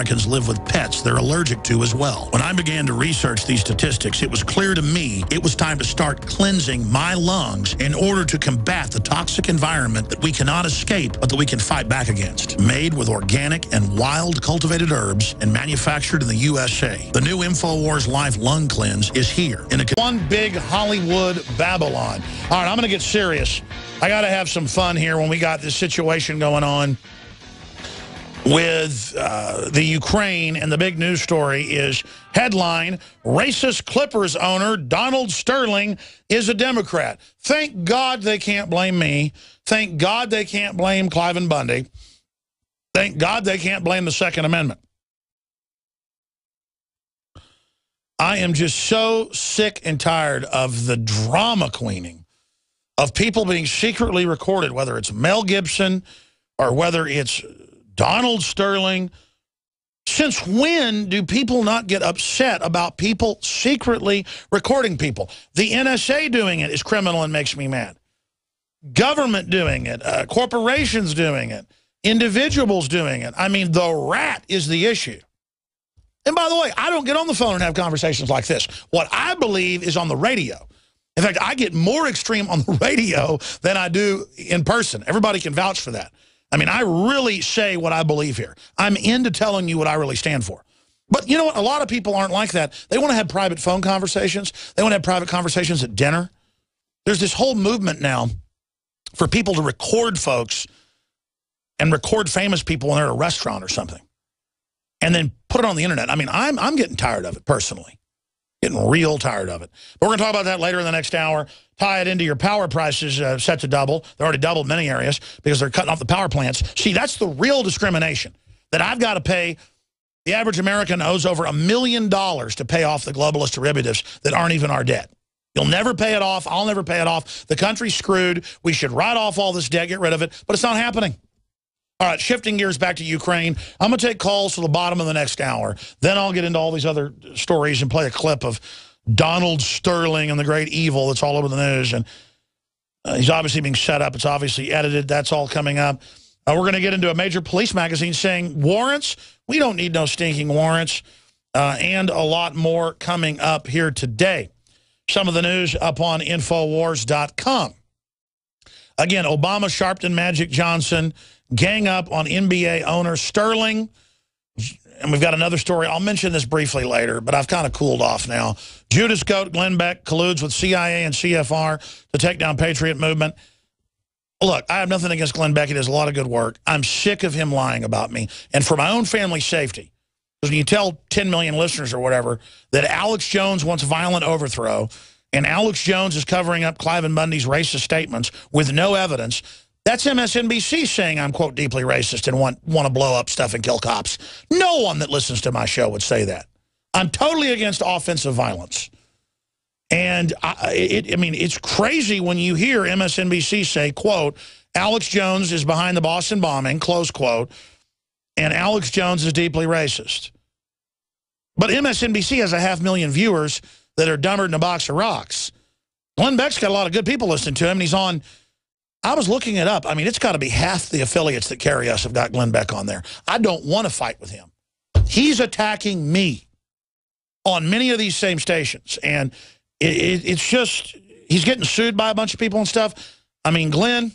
Americans live with pets they're allergic to as well. When I began to research these statistics, it was clear to me it was time to start cleansing my lungs in order to combat the toxic environment that we cannot escape, but that we can fight back against. Made with organic and wild cultivated herbs and manufactured in the USA, the new InfoWars Life Lung Cleanse is here. In one big Hollywood Babylon. All right, I'm going to get serious. I got to have some fun here when we got this situation going on with the Ukraine, and the big news story is headline, racist Clippers owner Donald Sterling is a Democrat. Thank God they can't blame me. Thank God they can't blame Cliven Bundy. Thank God they can't blame the Second Amendment. I am just so sick and tired of the drama queening of people being secretly recorded, whether it's Mel Gibson or whether it's Donald Sterling. Since when do people not get upset about people secretly recording people? The NSA doing it is criminal and makes me mad. Government doing it, corporations doing it, individuals doing it. I mean, the rat is the issue. And by the way, I don't get on the phone and have conversations like this. What I believe is on the radio. In fact, I get more extreme on the radio than I do in person. Everybody can vouch for that. I mean, I really say what I believe here. I'm into telling you what I really stand for. But you know what? A lot of people aren't like that. They want to have private phone conversations. They want to have private conversations at dinner. There's this whole movement now for people to record folks and record famous people when they're at a restaurant or something and then put it on the internet. I mean, I'm getting tired of it personally. Getting real tired of it. But we're going to talk about that later in the next hour. Tie it into your power prices set to double. They're already doubled in many areas because they're cutting off the power plants. See, that's the real discrimination, that I've got to pay. The average American owes over $1 million to pay off the globalist derivatives that aren't even our debt. You'll never pay it off. I'll never pay it off. The country's screwed. We should write off all this debt, get rid of it. But it's not happening. All right, shifting gears back to Ukraine. I'm going to take calls to the bottom of the next hour. Then I'll get into all these other stories and play a clip of Donald Sterling and the great evil that's all over the news. And he's obviously being set up. It's obviously edited. That's all coming up. We're going to get into a major police magazine saying warrants. We don't need no stinking warrants. And a lot more coming up here today. Some of the news up on Infowars.com. Again, Obama, Sharpton, Magic Johnson, gang up on NBA owner Sterling. And we've got another story. I'll mention this briefly later, but I've kind of cooled off now. Judas Goat Glenn Beck colludes with CIA and CFR to take down Patriot movement. Look, I have nothing against Glenn Beck. He does a lot of good work. I'm sick of him lying about me. And for my own family's safety, because when you tell 10 million listeners or whatever that Alex Jones wants violent overthrow and Alex Jones is covering up Cliven Bundy's racist statements with no evidence, that's MSNBC saying I'm, quote, deeply racist and want to blow up stuff and kill cops. No one that listens to my show would say that. I'm totally against offensive violence. And, I mean, it's crazy when you hear MSNBC say, quote, Alex Jones is behind the Boston bombing, close quote, and Alex Jones is deeply racist. But MSNBC has 500,000 viewers that are dumber than a box of rocks. Glenn Beck's got a lot of good people listening to him, and he's on... I was looking it up. I mean, it's got to be half the affiliates that carry us have got Glenn Beck on there. I don't want to fight with him. He's attacking me on many of these same stations. And it's just, he's getting sued by a bunch of people and stuff. I mean, Glenn,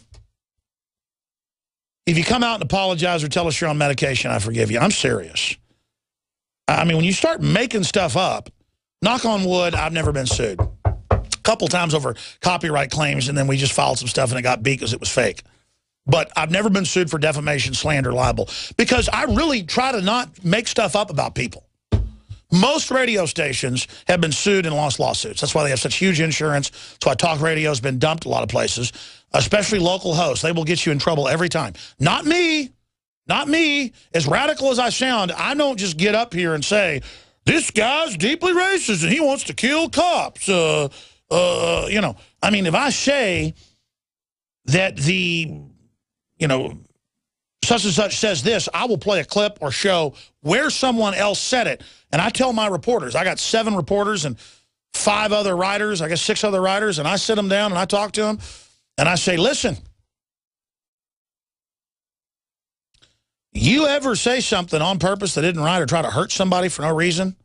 if you come out and apologize or tell us you're on medication, I forgive you. I'm serious. I mean, when you start making stuff up, knock on wood, I've never been sued. Couple times over copyright claims, and then we just filed some stuff and it got beat because it was fake. But I've never been sued for defamation, slander, libel, because I really try to not make stuff up about people. Most radio stations have been sued and lost lawsuits. That's why they have such huge insurance. That's why talk radio has been dumped a lot of places, especially local hosts. They will get you in trouble every time. Not me. Not me. As radical as I sound, I don't just get up here and say, this guy's deeply racist and he wants to kill cops. You know, I mean, if I say that the, you know, such and such says this, I will play a clip or show where someone else said it. And I tell my reporters, I got 7 reporters and 5 other writers, I guess 6 other writers, and I sit them down and I talk to them and I say, listen, You ever say something on purpose that isn't right or try to hurt somebody for no reason,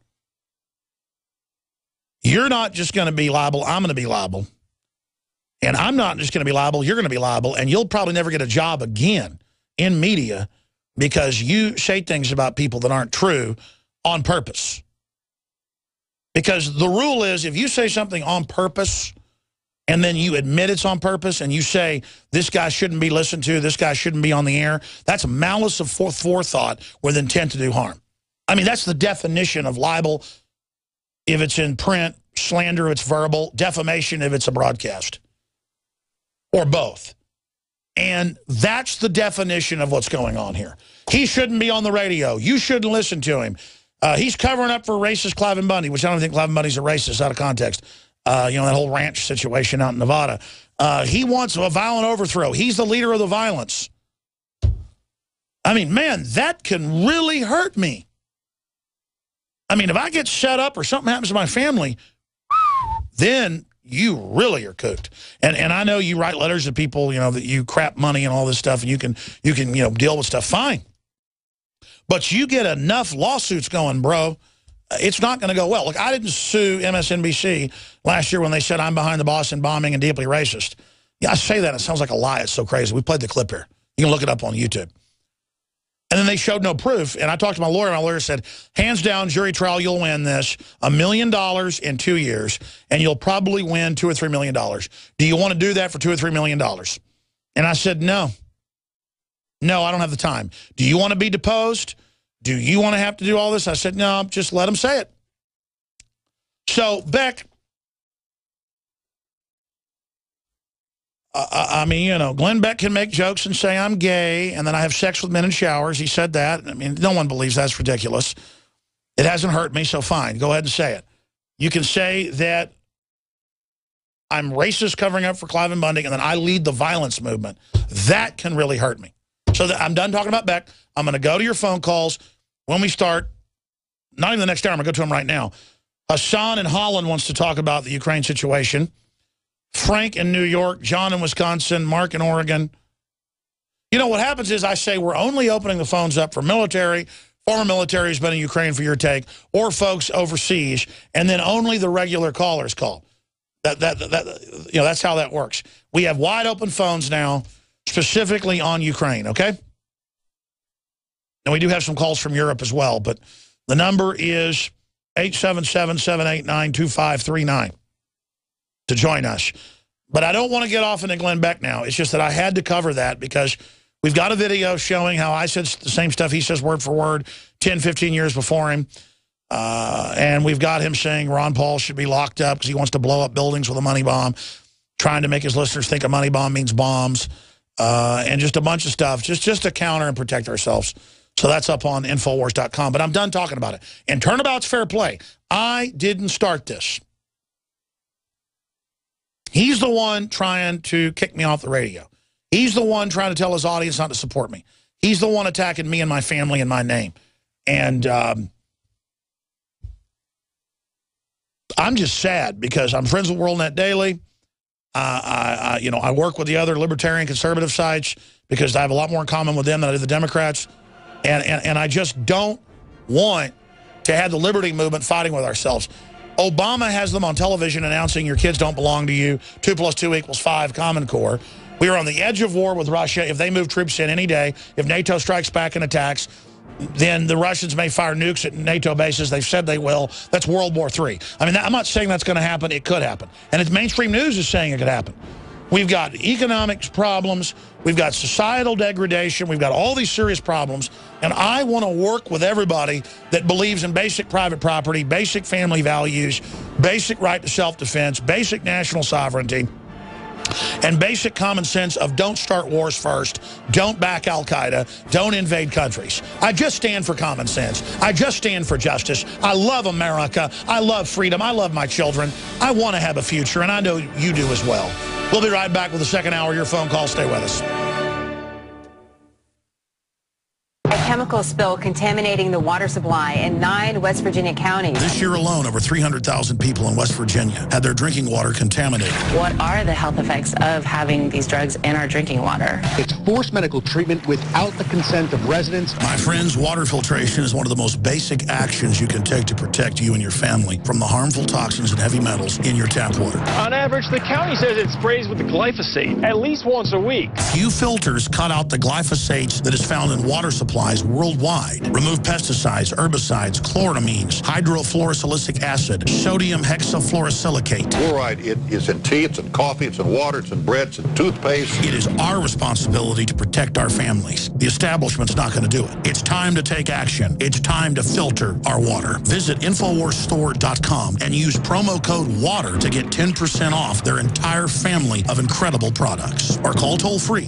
you're not just going to be liable, I'm going to be liable. And I'm not just going to be liable, you're going to be liable, and you'll probably never get a job again in media because you say things about people that aren't true on purpose. Because the rule is, if you say something on purpose and then you admit it's on purpose and you say, this guy shouldn't be listened to, this guy shouldn't be on the air, that's malice of forethought with intent to do harm. I mean, that's the definition of libel if it's in print, slander if it's verbal, defamation if it's a broadcast, or both. And that's the definition of what's going on here. He shouldn't be on the radio. You shouldn't listen to him. He's covering up for racist Cliven Bundy, which I don't think Cliven Bundy's a racist, out of context. You know, that whole ranch situation out in Nevada. He wants a violent overthrow. He's the leader of the violence. I mean, man, that can really hurt me. I mean, if I get set up or something happens to my family, then you really are cooked. And I know you write letters to people, you know, that you crap money and all this stuff, and you can you know, deal with stuff fine. But you get enough lawsuits going, bro, it's not going to go well. Look, I didn't sue MSNBC last year when they said I'm behind the Boston bombing and deeply racist. Yeah, I say that. It sounds like a lie. It's so crazy. We played the clip here. You can look it up on YouTube. And then they showed no proof. And I talked to my lawyer. My lawyer said, hands down, jury trial, you'll win this. $1 million in 2 years, and you'll probably win $2 or $3 million. Do you want to do that for $2 or $3 million? And I said, no. No, I don't have the time. Do you want to be deposed? Do you want to have to do all this? I said, no, just let them say it. So, Beck, I mean, you know, Glenn Beck can make jokes and say I'm gay, and then I have sex with men in showers. He said that. I mean, no one believes that's ridiculous. It hasn't hurt me, so fine. Go ahead and say it. You can say that I'm racist covering up for Cliven Bundy, and then I lead the violence movement. That can really hurt me. So I'm done talking about Beck. I'm going to go to your phone calls when we start. Not even the next hour. I'm going to go to him right now. Hassan in Holland wants to talk about the Ukraine situation. Frank in New York, John in Wisconsin, Mark in Oregon. You know, what happens is I say we're only opening the phones up for military, former military who's been in Ukraine for your take, or folks overseas, and then only the regular callers call. You know, that's how that works. We have wide open phones now, specifically on Ukraine, okay? And we do have some calls from Europe as well, but the number is 877-789-2539 to join us. But I don't want to get off into Glenn Beck now. It's just that I had to cover that because we've got a video showing how I said the same stuff he says word for word 10, 15 years before him. And we've got him saying Ron Paul should be locked up because he wants to blow up buildings with a money bomb, trying to make his listeners think a money bomb means bombs, and just a bunch of stuff, just to counter and protect ourselves. So that's up on Infowars.com. But I'm done talking about it. And turnabout's fair play. I didn't start this. He's the one trying to kick me off the radio. He's the one trying to tell his audience not to support me. He's the one attacking me and my family and my name. And I'm just sad because I'm friends with WorldNet Daily. You know, I work with the other libertarian conservative sites because I have a lot more in common with them than I do the Democrats. And I just don't want to have the liberty movement fighting with ourselves. Obama has them on television announcing your kids don't belong to you, 2 + 2 = 5, Common Core. We are on the edge of war with Russia. If they move troops in any day, if NATO strikes back and attacks, then the Russians may fire nukes at NATO bases. They've said they will. That's World War III. I mean, I'm not saying that's going to happen. It could happen. And it's mainstream news is saying it could happen. We've got economic problems. We've got societal degradation. We've got all these serious problems. And I want to work with everybody that believes in basic private property, basic family values, basic right to self-defense, basic national sovereignty, and basic common sense of don't start wars first, don't back Al-Qaeda, don't invade countries. I just stand for common sense. I just stand for justice. I love America. I love freedom. I love my children. I want to have a future, and I know you do as well. We'll be right back with the second hour of your phone call. Stay with us. chemical spill contaminating the water supply in 9 West Virginia counties. This year alone, over 300,000 people in West Virginia had their drinking water contaminated. What are the health effects of having these drugs in our drinking water? It's forced medical treatment without the consent of residents. My friends, water filtration is one of the most basic actions you can take to protect you and your family from the harmful toxins and heavy metals in your tap water. On average, the county says it sprays with the glyphosate at least once a week. Few filters cut out the glyphosate that is found in water supplies worldwide. Remove pesticides, herbicides, chloramines, hydrofluorosilicic acid, sodium hexafluorosilicate. Fluoride, it is in tea, it's in coffee, it's in water, it's in bread, it's in toothpaste. It is our responsibility to protect our families. The establishment's not going to do it. It's time to take action. It's time to filter our water. Visit InfoWarsStore.com and use promo code WATER to get 10% off their entire family of incredible products. Or call toll-free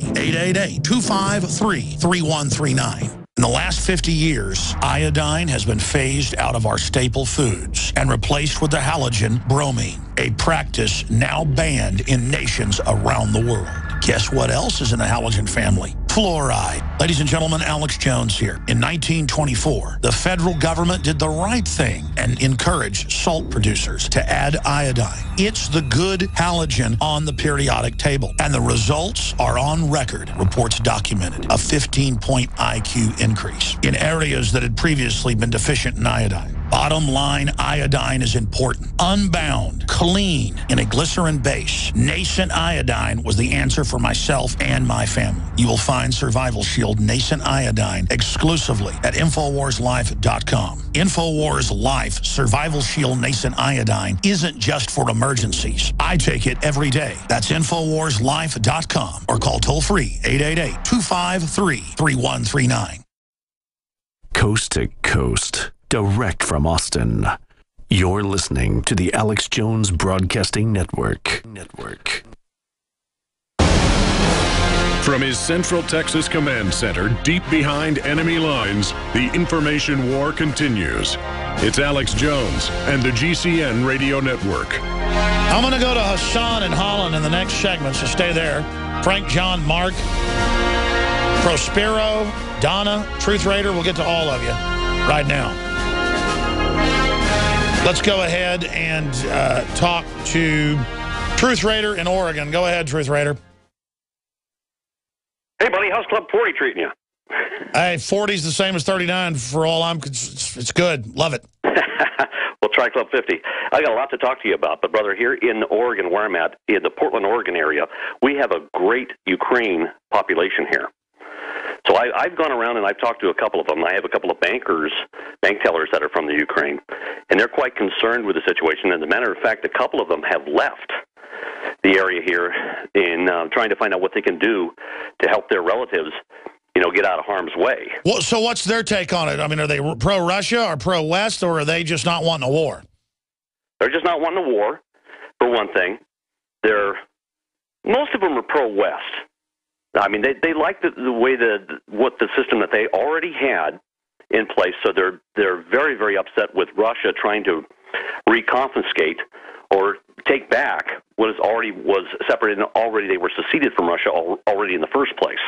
888-253-3139. In the last 50 years, iodine has been phased out of our staple foods and replaced with the halogen bromine, a practice now banned in nations around the world. Guess what else is in the halogen family? Fluoride. Ladies and gentlemen, Alex Jones here. In 1924, the federal government did the right thing and encouraged salt producers to add iodine. It's the good halogen on the periodic table. And the results are on record. Reports documented a 15-point IQ increase in areas that had previously been deficient in iodine. Bottom line, iodine is important. Unbound, clean, in a glycerin base. Nascent iodine was the answer for myself and my family. You will find Survival Shield Nascent Iodine exclusively at InfoWarsLife.com. InfoWars Life Survival Shield Nascent Iodine isn't just for emergencies. I take it every day. That's InfoWarsLife.com or call toll-free 888-253-3139. Coast to coast. Direct from Austin. You're listening to the Alex Jones Broadcasting Network. From his Central Texas Command Center, deep behind enemy lines, the information war continues. It's Alex Jones and the GCN Radio Network. I'm going to go to Hassan in Holland in the next segment, so stay there. Frank, John, Mark, Prospero, Donna, Truth Raider, we'll get to all of you right now. Let's go ahead and talk to Truth Raider in Oregon. Go ahead, Truth Raider. Hey, buddy, how's Club 40 treating you? Hey, 40's the same as 39 for all it's good. Love it. Well, try Club 50. I got a lot to talk to you about, but, brother, here in Oregon, where I'm at, in the Portland, Oregon area, we have a great Ukraine population here. So I've gone around and I've talked to a couple of them. I have a couple of bank tellers that are from the Ukraine, and they're quite concerned with the situation. As a matter of fact, a couple of them have left the area here in trying to find out what they can do to help their relatives, get out of harm's way. Well, so what's their take on it? I mean, are they pro-Russia or pro-West, or are they just not wanting a war? They're just not wanting a war, for one thing. Most of them are pro-West. I mean, they like the way what the system that they already had in place. So they're very, very upset with Russia trying to reconfiscate or take back what was separated. Already they were seceded from Russia already in the first place.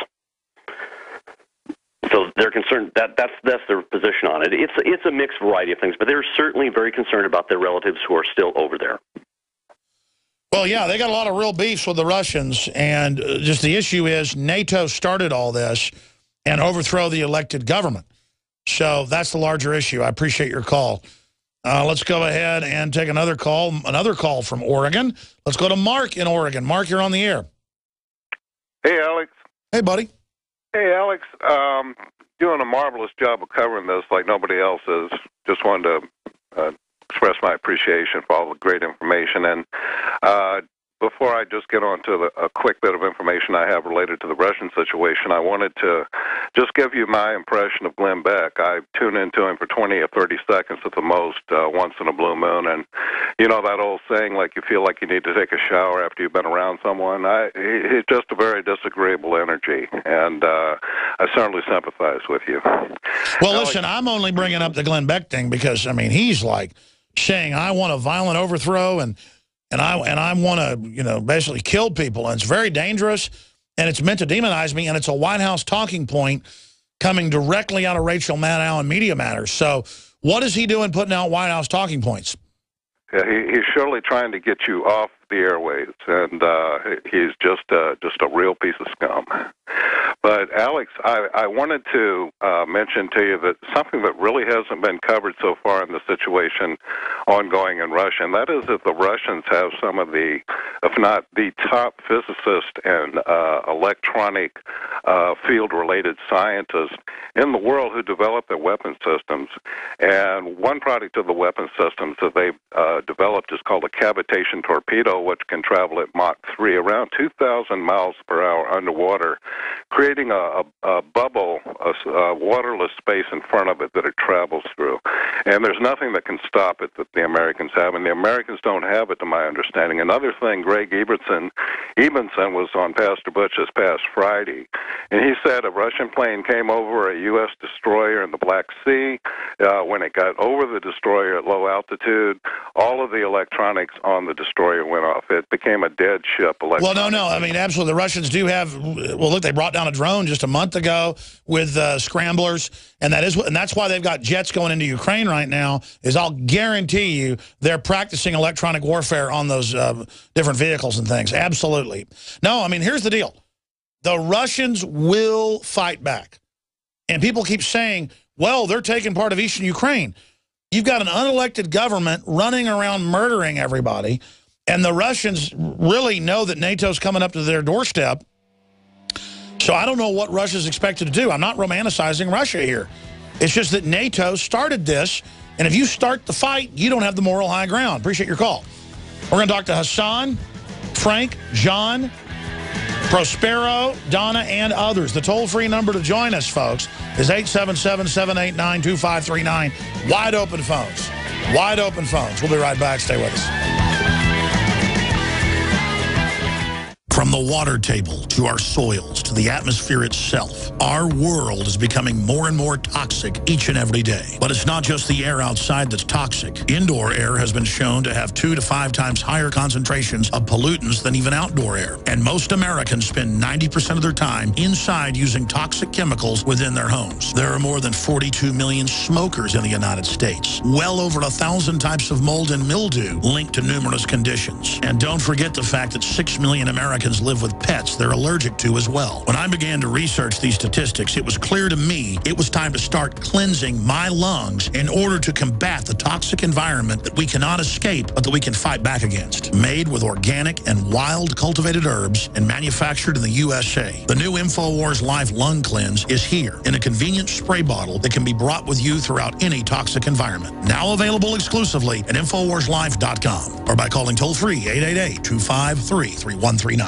So they're concerned that's their position on it. It's a mixed variety of things, but they're certainly very concerned about their relatives who are still over there. Well, yeah, they got a lot of real beefs with the Russians, and just the issue is NATO started all this and overthrow the elected government. So that's the larger issue. I appreciate your call. Let's go ahead and take another call from Oregon. Let's go to Mark in Oregon. Mark, you're on the air. Hey, Alex. Hey, buddy. Hey, Alex. Doing a marvelous job of covering this like nobody else is. Just wanted to express my appreciation for all the great information. And before I just get on to a quick bit of information I have related to the Russian situation, I wanted to just give you my impression of Glenn Beck. I tune into him for 20 or 30 seconds at the most, once in a blue moon. And you know that old saying, like you feel like you need to take a shower after you've been around someone? He's just a very disagreeable energy, and I certainly sympathize with you. Well, listen, I'm only bringing up the Glenn Beck thing because, I mean, he's like saying, I want a violent overthrow and I want to, basically kill people. And it's very dangerous, and it's meant to demonize me, and it's a White House talking point coming directly out of Rachel Maddow and Media Matters. So what is he doing putting out White House talking points? Yeah, he's surely trying to get you off the airwaves, and he's just a real piece of scum. But, Alex, I wanted to mention to you that something that really hasn't been covered so far in the situation ongoing in Russia, and that is that the Russians have some of the, if not the top physicists and electronic field-related scientists in the world who develop their weapon systems. And one product of the weapon systems that they've developed is called a cavitation torpedo, which can travel at Mach 3, around 2,000 miles per hour underwater, creating a bubble, a waterless space in front of it that it travels through. And there's nothing that can stop it that the Americans have, and the Americans don't have it, to my understanding. Another thing, Greg Ebenson was on Pastor Butch this past Friday, and he said a Russian plane came over a U.S. destroyer in the Black Sea. When it got over the destroyer at low altitude, all of the electronics on the destroyer went off. It became a dead ship. Well, no. I mean, absolutely. The Russians do have, well, look, they brought down a drone just a month ago with scramblers, and that's why they've got jets going into Ukraine right now, is I'll guarantee you they're practicing electronic warfare on those different vehicles and things. Absolutely. No, I mean, here's the deal. The Russians will fight back. And people keep saying, well, they're taking part of eastern Ukraine. You've got an unelected government running around murdering everybody, and the Russians really know that NATO's coming up to their doorstep. So I don't know what Russia's expected to do. I'm not romanticizing Russia here. It's just that NATO started this, and if you start the fight, you don't have the moral high ground. Appreciate your call. We're going to talk to Hassan, Frank, John, Prospero, Donna, and others. The toll-free number to join us, folks, is 877-789-2539. Wide open phones. Wide open phones. We'll be right back. Stay with us. From the water table to our soils to the atmosphere itself, our world is becoming more and more toxic each and every day. But it's not just the air outside that's toxic. Indoor air has been shown to have 2 to 5 times higher concentrations of pollutants than even outdoor air. And most Americans spend 90% of their time inside using toxic chemicals within their homes. There are more than 42 million smokers in the United States. Well over 1,000 types of mold and mildew linked to numerous conditions. And don't forget the fact that 6 million Americans live with pets they're allergic to as well. When I began to research these statistics, it was clear to me it was time to start cleansing my lungs in order to combat the toxic environment that we cannot escape, but that we can fight back against. Made with organic and wild cultivated herbs and manufactured in the USA, the new InfoWars Life Lung Cleanse is here in a convenient spray bottle that can be brought with you throughout any toxic environment. Now available exclusively at InfoWarsLife.com or by calling toll-free 888-253-3139.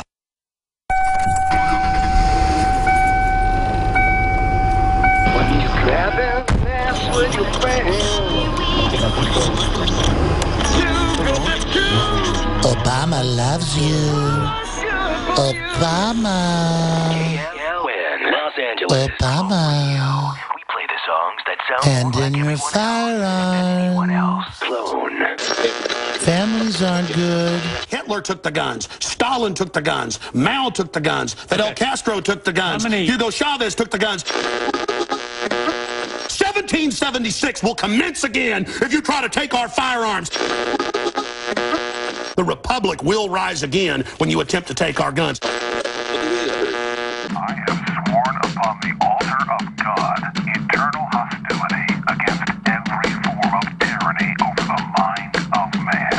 Obama loves you. Obama. Los Angeles. Obama. We play the songs that sound Hand like in your firearms. Clone. Families aren't good. Hitler took the guns. Stalin took the guns. Mao took the guns. Fidel Castro took the guns. Hugo Chavez took the guns. 1776 will commence again if you try to take our firearms. The Republic will rise again when you attempt to take our guns. I have sworn upon the altar of God eternal hostility against every form of tyranny over the mind of man.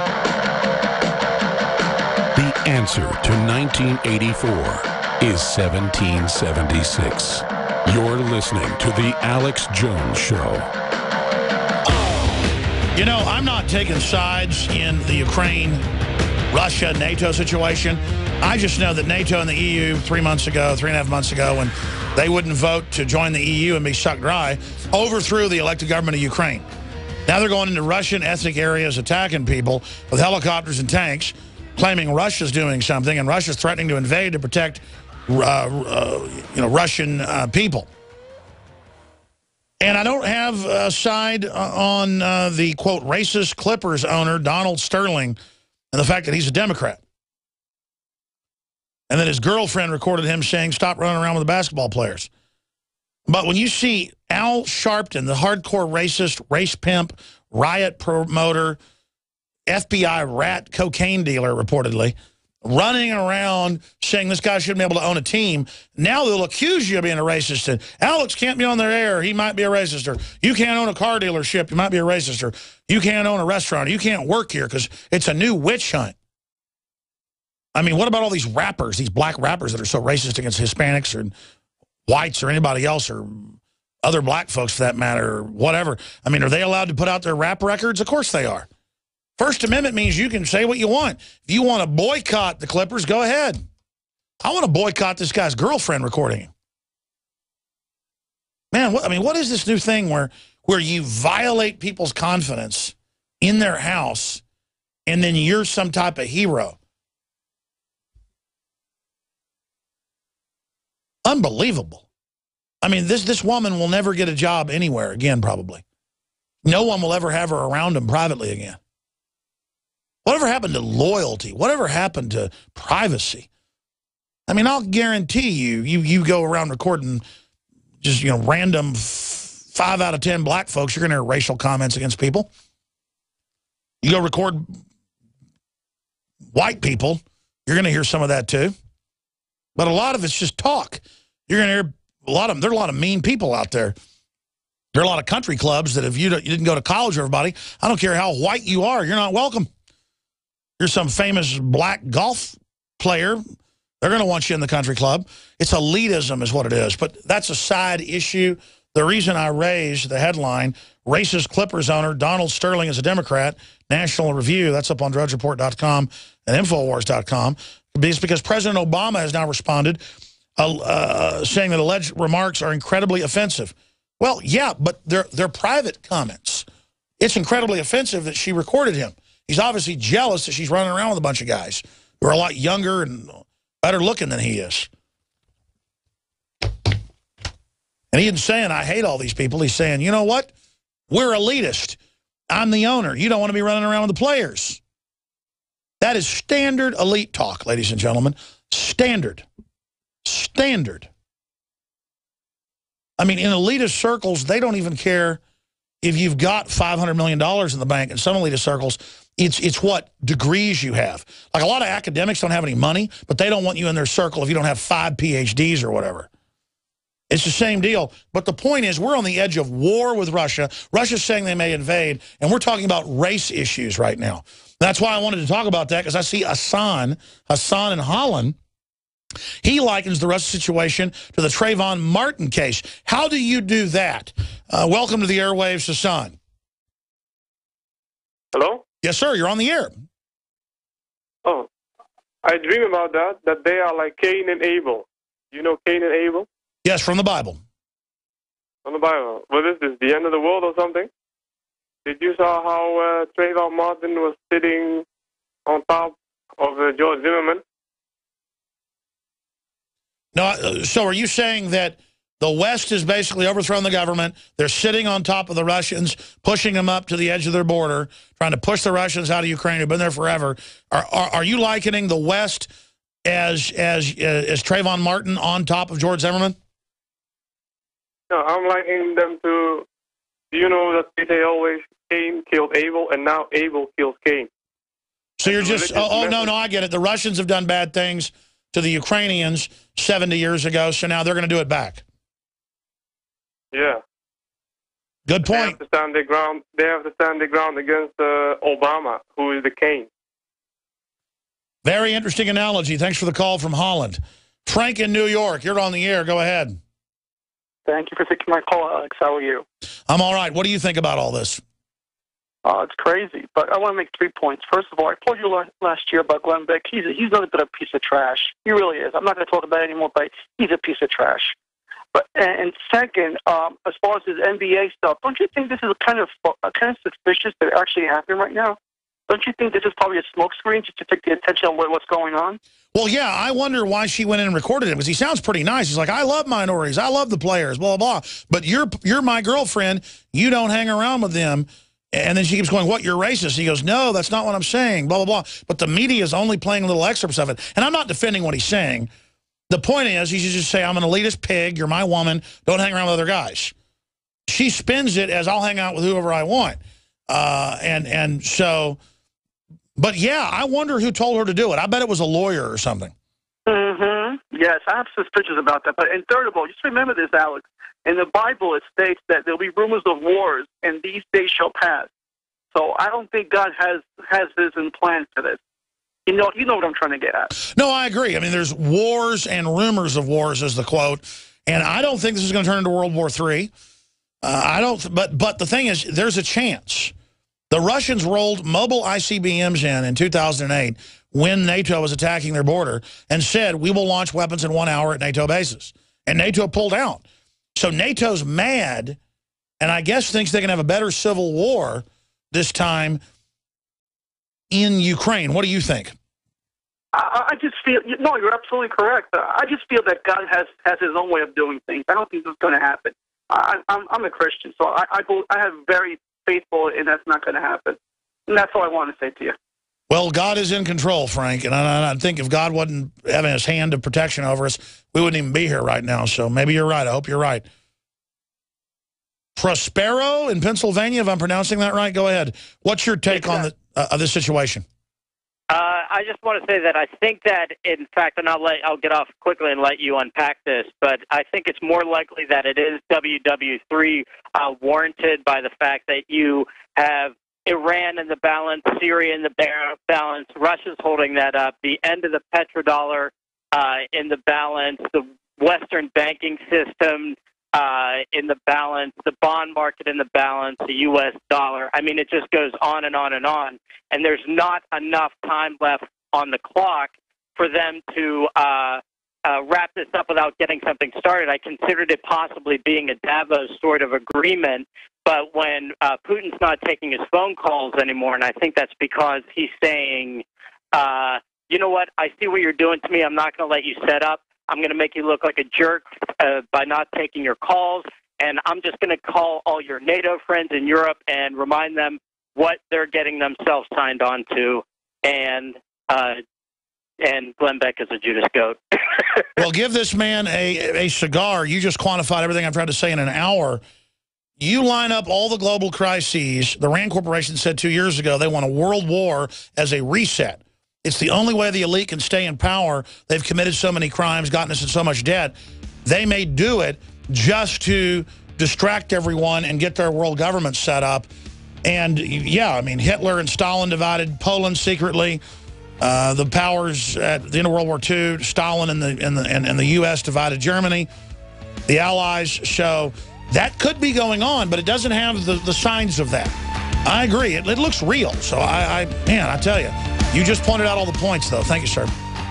The answer to 1984 is 1776. You're listening to The Alex Jones Show. You know, I'm not taking sides in the Ukraine, Russia, NATO situation. I just know that NATO and the EU 3.5 months ago, when they wouldn't vote to join the EU and be sucked dry, overthrew the elected government of Ukraine. Now they're going into Russian ethnic areas, attacking people with helicopters and tanks, claiming Russia's doing something, and Russia's threatening to invade to protect Russian people. And I don't have a side on the, quote, racist Clippers owner, Donald Sterling, and the fact that he's a Democrat. And that his girlfriend recorded him saying, stop running around with the basketball players. But when you see Al Sharpton, the hardcore racist, race pimp, riot promoter, FBI rat cocaine dealer, reportedly, running around saying this guy shouldn't be able to own a team, now they'll accuse you of being a racist. And Alex can't be on their air. He might be a racist. Or you can't own a car dealership. You might be a racist. Or you can't own a restaurant. Or you can't work here because it's a new witch hunt. I mean, what about all these rappers, these black rappers that are so racist against Hispanics or whites or anybody else or other black folks for that matter or whatever? I mean, are they allowed to put out their rap records? Of course they are. First Amendment means you can say what you want. If you want to boycott the Clippers, go ahead. I want to boycott this guy's girlfriend recording him. Man, what is this new thing where you violate people's confidence in their house and then you're some type of hero? Unbelievable. I mean, this woman will never get a job anywhere again, probably. No one will ever have her around him privately again. Whatever happened to loyalty? Whatever happened to privacy? I mean, I'll guarantee you go around recording just, random 5 out of 10 black folks, you're going to hear racial comments against people. You go record white people, you're going to hear some of that too. But a lot of it's just talk. You're going to hear there are a lot of mean people out there. There are a lot of country clubs that if you didn't go to college, everybody, I don't care how white you are, you're not welcome. You're some famous black golf player, they're going to want you in the country club. It's elitism is what it is. But that's a side issue. The reason I raised the headline, racist Clippers owner Donald Sterling is a Democrat, National Review, that's up on drudgereport.com and Infowars.com, is because President Obama has now responded saying that alleged remarks are incredibly offensive. Well, yeah, but they're private comments. It's incredibly offensive that she recorded him. He's obviously jealous that she's running around with a bunch of guys who are a lot younger and better looking than he is. And he isn't saying, I hate all these people. He's saying, you know what? We're elitist. I'm the owner. You don't want to be running around with the players. That is standard elite talk, ladies and gentlemen. Standard. Standard. I mean, in elitist circles, they don't even care if you've got $500 million in the bank. In some elitist circles, it's what degrees you have. Like a lot of academics don't have any money, but they don't want you in their circle if you don't have 5 PhDs or whatever. It's the same deal. But the point is, we're on the edge of war with Russia. Russia's saying they may invade, and we're talking about race issues right now. That's why I wanted to talk about that, because I see Hassan in Holland. He likens the Russia situation to the Trayvon Martin case. How do you do that? Welcome to the airwaves, Hassan. Hello? Yes, sir. You're on the air. Oh, I dream about that they are like Cain and Abel. You know Cain and Abel? Yes, from the Bible. From the Bible. What is this, the end of the world or something? Did you saw how Trayvon Martin was sitting on top of George Zimmerman? No, so are you saying that the West has basically overthrown the government, they're sitting on top of the Russians, pushing them up to the edge of their border, trying to push the Russians out of Ukraine, who've been there forever? Are you likening the West as Trayvon Martin on top of George Zimmerman? No, I'm likening them to, you know that they say always Cain killed Abel, and now Abel kills Cain. So you're just, no, I get it. The Russians have done bad things to the Ukrainians 70 years ago, so now they're going to do it back. Yeah. Good point. They have to stand their ground. They have to stand their ground against Obama, who is the Cain. Very interesting analogy. Thanks for the call from Holland. Frank in New York, you're on the air. Go ahead. Thank you for taking my call, Alex. How are you? I'm all right. What do you think about all this? It's crazy, but I want to make 3 points. First of all, I told you last year about Glenn Beck. He's nothing but a piece of trash. He really is. I'm not going to talk about it anymore, but he's a piece of trash. But and second, as far as his NBA stuff, don't you think this is kind of suspicious that it actually happened right now? Don't you think this is probably a smokescreen just to take the attention on what's going on? Well, yeah, I wonder why she went in and recorded him, because he sounds pretty nice. He's like, I love minorities. I love the players, blah, blah, blah. But you're my girlfriend. You don't hang around with them. And then she keeps going, what, you're racist? He goes, no, that's not what I'm saying, blah, blah, blah. But the media is only playing little excerpts of it. And I'm not defending what he's saying. The point is, you should just say, I'm an elitist pig, you're my woman, don't hang around with other guys. She spins it as I'll hang out with whoever I want. And so, but yeah, I wonder who told her to do it. I bet it was a lawyer or something. Mm-hmm. Yes, I have suspicions about that. But and third of all, just remember this, Alex. In the Bible, it states that there'll be rumors of wars, and these days shall pass. So I don't think God has this in plan for this. You know what I'm trying to get at. No, I agree. I mean, there's wars and rumors of wars, is the quote. And I don't think this is going to turn into World War III. I don't. But the thing is, there's a chance. The Russians rolled mobile ICBMs in 2008 when NATO was attacking their border and said, we will launch weapons in 1 hour at NATO bases. And NATO pulled out. So NATO's mad, and I guess thinks they can have a better civil war this time in Ukraine. What do you think? I just feel, no, you're absolutely correct. I just feel that God has his own way of doing things. I don't think this is going to happen. I'm a Christian, so I have very faithful, and that's not going to happen. And that's all I want to say to you. Well, God is in control, Frank, and I think if God wasn't having his hand of protection over us, we wouldn't even be here right now. So maybe you're right. I hope you're right. Prospero in Pennsylvania, if I'm pronouncing that right, go ahead. What's your take on this situation? I just want to say that I think that, in fact, and I'll get off quickly and let you unpack this, but I think it's more likely that it is WW3 warranted by the fact that you have Iran in the balance, Syria in the balance, Russia's holding that up, the end of the petrodollar in the balance, the Western banking system in the balance, the bond market in the balance, the U.S. dollar. I mean, it just goes on and on and on. And there's not enough time left on the clock for them to wrap this up without getting something started. I considered it possibly being a Davos sort of agreement, but when Putin's not taking his phone calls anymore, and I think that's because he's saying, you know what, I see what you're doing to me. I'm not going to let you set up. I'm going to make you look like a jerk by not taking your calls, and I'm just going to call all your NATO friends in Europe and remind them what they're getting themselves signed on to, and Glenn Beck is a Judas goat. Well, give this man a cigar. You just quantified everything I've tried to say in an hour. You line up all the global crises. The Rand Corporation said 2 years ago they want a world war as a reset. It's the only way the elite can stay in power. They've committed so many crimes, gotten us in so much debt. They may do it just to distract everyone and get their world government set up. And, yeah, I mean, Hitler and Stalin divided Poland secretly. The powers at the end of World War II, Stalin and the U.S. divided Germany. The Allies show that could be going on, but it doesn't have the signs of that. I agree. It looks real. So, man, I tell you, you just pointed out all the points, though. Thank you, sir.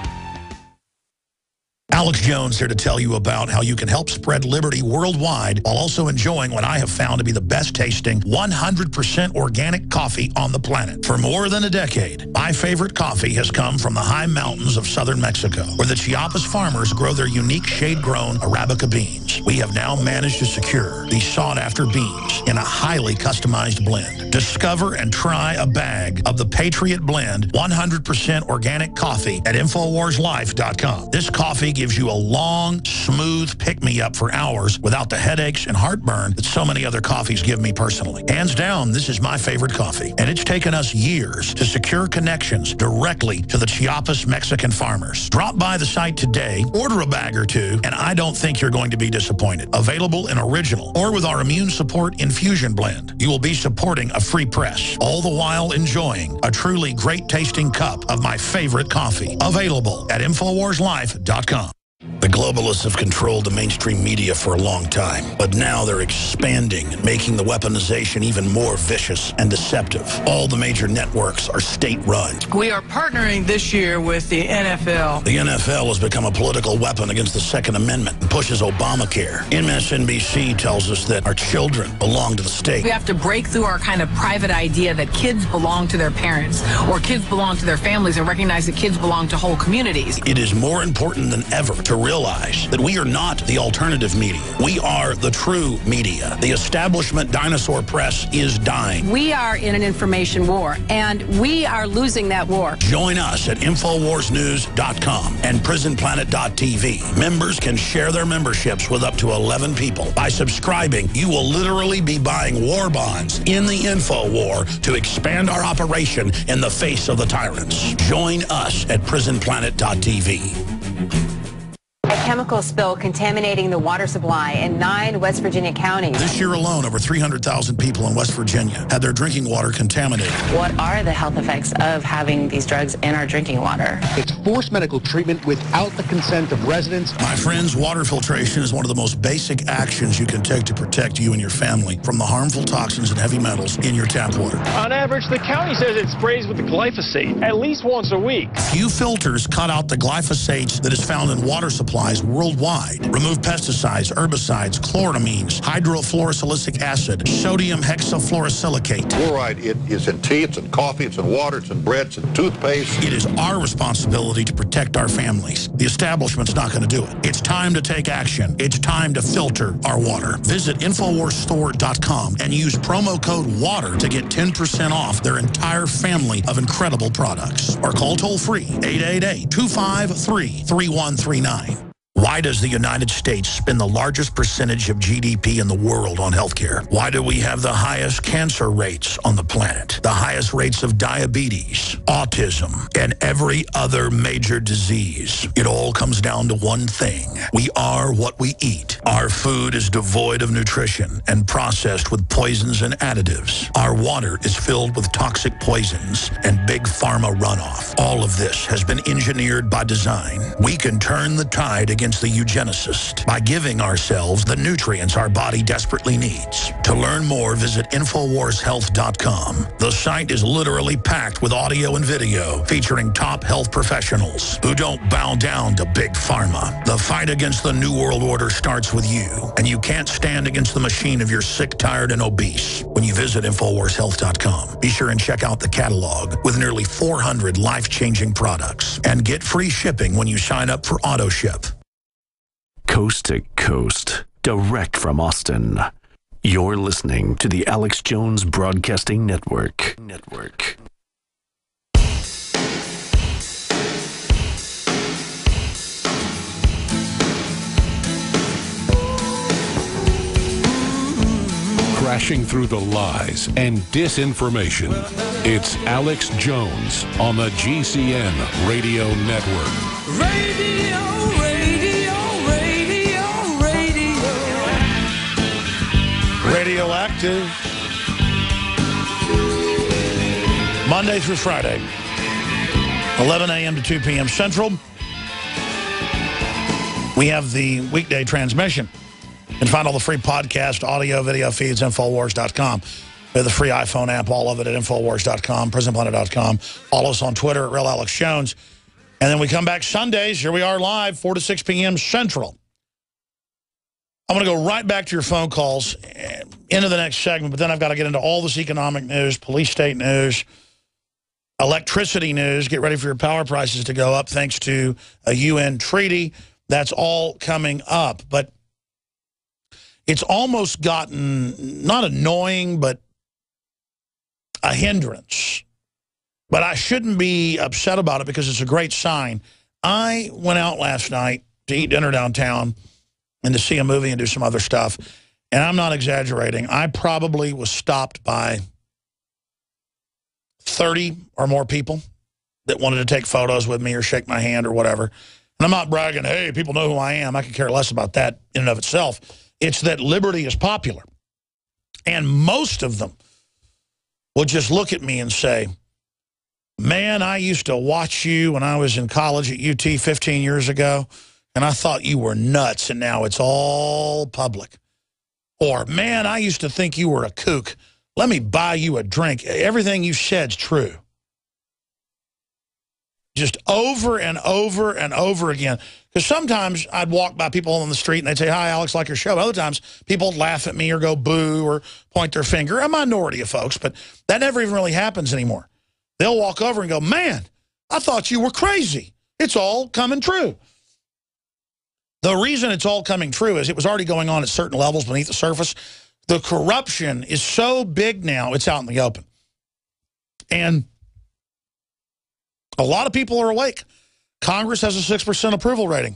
Alex Jones here to tell you about how you can help spread liberty worldwide while also enjoying what I have found to be the best tasting 100% organic coffee on the planet. For more than a decade, my favorite coffee has come from the high mountains of southern Mexico, where the Chiapas farmers grow their unique shade-grown Arabica beans. We have now managed to secure these sought-after beans in a highly customized blend. Discover and try a bag of the Patriot Blend 100% organic coffee at InfoWarsLife.com. This coffee gives you a long, smooth pick-me-up for hours without the headaches and heartburn that so many other coffees give me personally. Hands down, this is my favorite coffee, and it's taken us years to secure connections directly to the Chiapas Mexican farmers. Drop by the site today, order a bag or two, and I don't think you're going to be disappointed. Available in original or with our immune support infusion blend. You will be supporting a free press, all the while enjoying a truly great-tasting cup of my favorite coffee. Available at InfoWarsLife.com. The globalists have controlled the mainstream media for a long time, but now they're expanding and making the weaponization even more vicious and deceptive. All the major networks are state-run. We are partnering this year with the NFL. The NFL has become a political weapon against the Second Amendment and pushes Obamacare. MSNBC tells us that our children belong to the state. We have to break through our kind of private idea that kids belong to their parents or kids belong to their families and recognize that kids belong to whole communities. It is more important than ever to to realize that we are not the alternative media. We are the true media. The establishment dinosaur press is dying. We are in an information war, and we are losing that war. Join us at InfoWarsNews.com and PrisonPlanet.tv. Members can share their memberships with up to 11 people. By subscribing, you will literally be buying war bonds in the info war to expand our operation in the face of the tyrants. Join us at PrisonPlanet.tv. A chemical spill contaminating the water supply in 9 West Virginia counties. This year alone, over 300,000 people in West Virginia had their drinking water contaminated. What are the health effects of having these drugs in our drinking water? It's forced medical treatment without the consent of residents. My friends, water filtration is one of the most basic actions you can take to protect you and your family from the harmful toxins and heavy metals in your tap water. On average, the county says it sprays with the glyphosate at least once a week. Few filters cut out the glyphosate that is found in water supplies worldwide. Remove pesticides, herbicides, chloramines, hydrofluorosilicic acid, sodium hexafluorosilicate. Fluoride, it is in tea, it's in coffee, it's in water, it's in bread, it's in toothpaste. It is our responsibility to protect our families. The establishment's not going to do it. It's time to take action. It's time to filter our water. Visit InfoWarsStore.com and use promo code WATER to get 10% off their entire family of incredible products. Or call toll-free 888-253-3139. Why does the United States spend the largest percentage of GDP in the world on healthcare? Why do we have the highest cancer rates on the planet, the highest rates of diabetes, autism, and every other major disease? It all comes down to one thing. We are what we eat. Our food is devoid of nutrition and processed with poisons and additives. Our water is filled with toxic poisons and big pharma runoff. All of this has been engineered by design. We can turn the tide against the eugenicist by giving ourselves the nutrients our body desperately needs. To learn more, visit InfoWarsHealth.com. The site is literally packed with audio and video featuring top health professionals who don't bow down to big pharma. The fight against the New World Order starts with you, and you can't stand against the machine if you're sick, tired, and obese when you visit InfoWarsHealth.com. Be sure and check out the catalog with nearly 400 life-changing products and get free shipping when you sign up for AutoShip. Coast to coast, direct from Austin. You're listening to the Alex Jones Broadcasting Network. Crashing through the lies and disinformation. It's Alex Jones on the GCN Radio Network. Radioactive. Monday through Friday, 11 a.m. to 2 p.m. Central. We have the weekday transmission. You can find all the free podcast, audio, video feeds, Infowars.com. We have the free iPhone app, all of it at Infowars.com, PrisonPlanet.com. Follow us on Twitter at Real Alex Jones. And then we come back Sundays. Here we are live, 4 to 6 p.m. Central. I'm going to go right back to your phone calls into the next segment, but then I've got to get into all this economic news, police state news, electricity news. Get ready for your power prices to go up thanks to a UN treaty. That's all coming up. But it's almost gotten, not annoying, but a hindrance. But I shouldn't be upset about it because it's a great sign. I went out last night to eat dinner downtown and to see a movie and do some other stuff. And I'm not exaggerating. I probably was stopped by 30 or more people that wanted to take photos with me or shake my hand or whatever. And I'm not bragging, hey, people know who I am. I could care less about that in and of itself. It's that liberty is popular. And most of them will just look at me and say, man, I used to watch you when I was in college at UT 15 years ago, and I thought you were nuts, and now it's all public. Or, man, I used to think you were a kook. Let me buy you a drink. Everything you said's true. Just over and over and over again. Because sometimes I'd walk by people on the street and they'd say, hi, Alex, like your show. Other times people would laugh at me or go boo or point their finger. A minority of folks, but that never even really happens anymore. They'll walk over and go, man, I thought you were crazy. It's all coming true. The reason it's all coming true is it was already going on at certain levels beneath the surface. The corruption is so big now, it's out in the open. And a lot of people are awake. Congress has a 6% approval rating.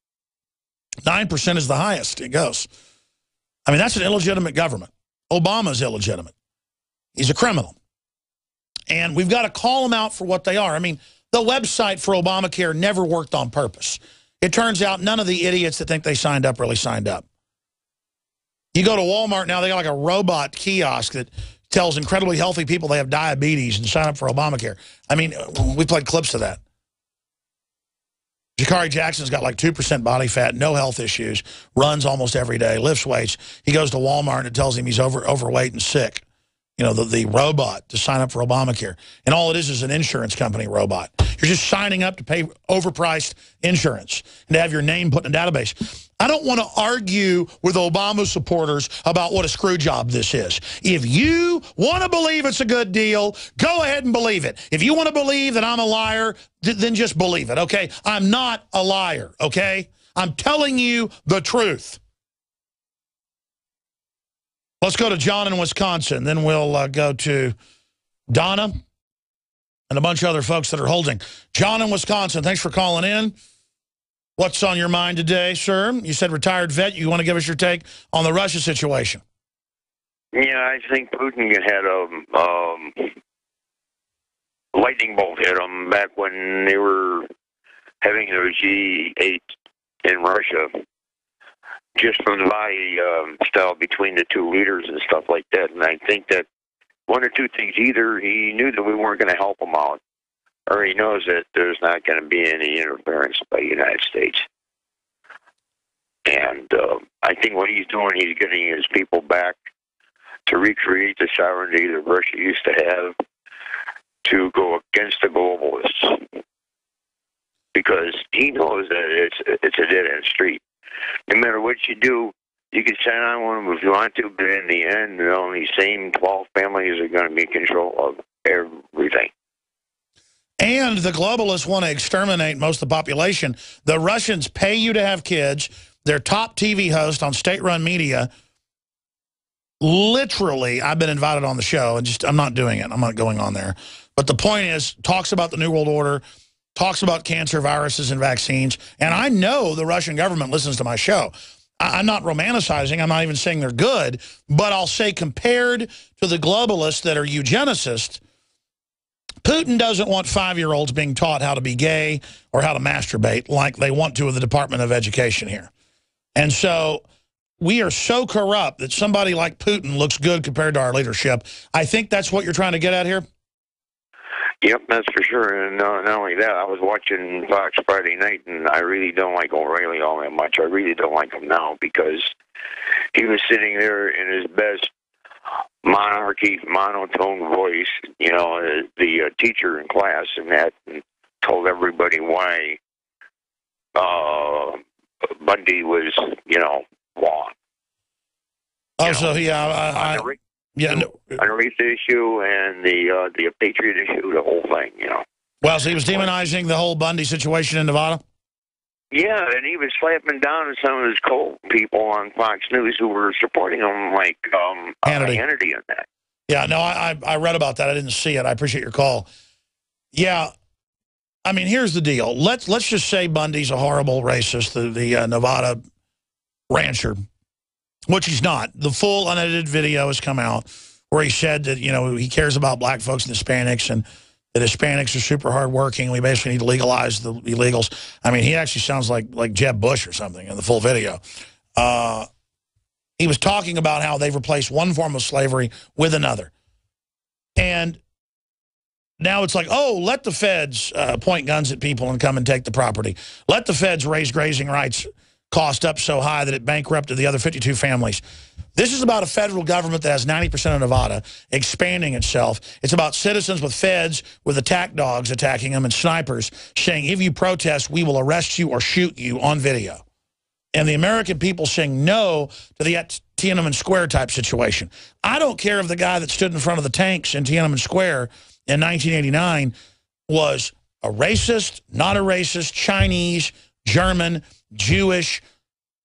9% is the highest it goes. I mean, that's an illegitimate government. Obama's illegitimate. He's a criminal. And we've got to call them out for what they are. I mean, the website for Obamacare never worked on purpose. It turns out none of the idiots that think they signed up really signed up. You go to Walmart now, they got like a robot kiosk that tells incredibly healthy people they have diabetes and sign up for Obamacare. I mean, we played clips of that. Jakari Jackson's got like 2% body fat, no health issues, runs almost every day, lifts weights. He goes to Walmart and it tells him he's overweight and sick. You know, the robot to sign up for Obamacare. And all it is an insurance company robot. You're just signing up to pay overpriced insurance and to have your name put in a database. I don't want to argue with Obama supporters about what a screw job this is. If you want to believe it's a good deal, go ahead and believe it. If you want to believe that I'm a liar, then just believe it, okay? I'm not a liar, okay? I'm telling you the truth. Let's go to John in Wisconsin. Then we'll go to Donna and a bunch of other folks that are holding. John in Wisconsin, thanks for calling in. What's on your mind today, sir? You said retired vet. You want to give us your take on the Russia situation? Yeah, I think Putin had a lightning bolt hit him back when they were having their G8 in Russia. Just from the body style between the two leaders and stuff like that. And I think that one or two things, either he knew that we weren't going to help him out, or he knows that there's not going to be any interference by the United States. And I think what he's doing, he's getting his people back to recreate the sovereignty that Russia used to have, to go against the globalists. Because he knows that it's a dead-end street. No matter what you do, you can sign on with them if you want to, but in the end, the only same 12 families are going to be in control of everything. And the globalists want to exterminate most of the population. The Russians pay you to have kids. Their top TV host on state-run media, literally, I've been invited on the show, and I'm not doing it. I'm not going on there. But the point is, talks about the New World Order, talks about cancer, viruses, and vaccines. And I know the Russian government listens to my show. I'm not romanticizing. I'm not even saying they're good. But I'll say compared to the globalists that are eugenicists, Putin doesn't want 5-year-olds being taught how to be gay or how to masturbate like they want to with the Department of Education here. And so we are so corrupt that somebody like Putin looks good compared to our leadership. I think that's what you're trying to get at here. Yep, that's for sure. And not only that, I was watching Fox Friday night, and I really don't like O'Reilly all that much. I really don't like him now because he was sitting there in his best monarchy, monotone voice, you know, the teacher in class, and told everybody why Bundy was, you know, wrong. Oh, you so yeah, on the race issue and the patriot issue, the whole thing, you know. Well, so he was demonizing the whole Bundy situation in Nevada? Yeah, and he was slapping down some of his people on Fox News who were supporting him, like Hannity and that. Yeah, no, I read about that. I didn't see it. I appreciate your call. Yeah, I mean, here's the deal. Let's just say Bundy's a horrible racist, the Nevada rancher, which he's not. The full unedited video has come out where he said that, you know, he cares about black folks and Hispanics and that Hispanics are super hardworking. We basically need to legalize the illegals. I mean, he actually sounds like Jeb Bush or something in the full video. He was talking about how they've replaced one form of slavery with another. And now it's like, oh, let the feds point guns at people and come and take the property. Let the feds raise grazing rights cost up so high that it bankrupted the other 52 families. This is about a federal government that has 90% of Nevada expanding itself. It's about citizens with feds with attack dogs attacking them and snipers saying, if you protest, we will arrest you or shoot you on video. And the American people saying no to the Tiananmen Square type situation. I don't care if the guy that stood in front of the tanks in Tiananmen Square in 1989 was a racist, not a racist, Chinese, German, Jewish,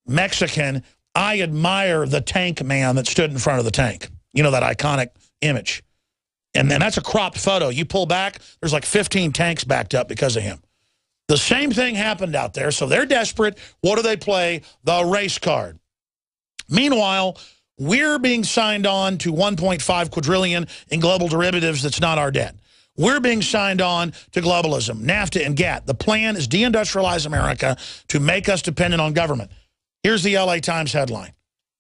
Mexican, I admire the tank man that stood in front of the tank. You know, that iconic image. And then that's a cropped photo. You pull back, there's like 15 tanks backed up because of him. The same thing happened out there, so they're desperate. What do they play? The race card. Meanwhile, we're being signed on to 1.5 quadrillion in global derivatives that's not our debt. We're being signed on to globalism, NAFTA and GATT. The plan is deindustrialize America to make us dependent on government. Here's the LA Times headline.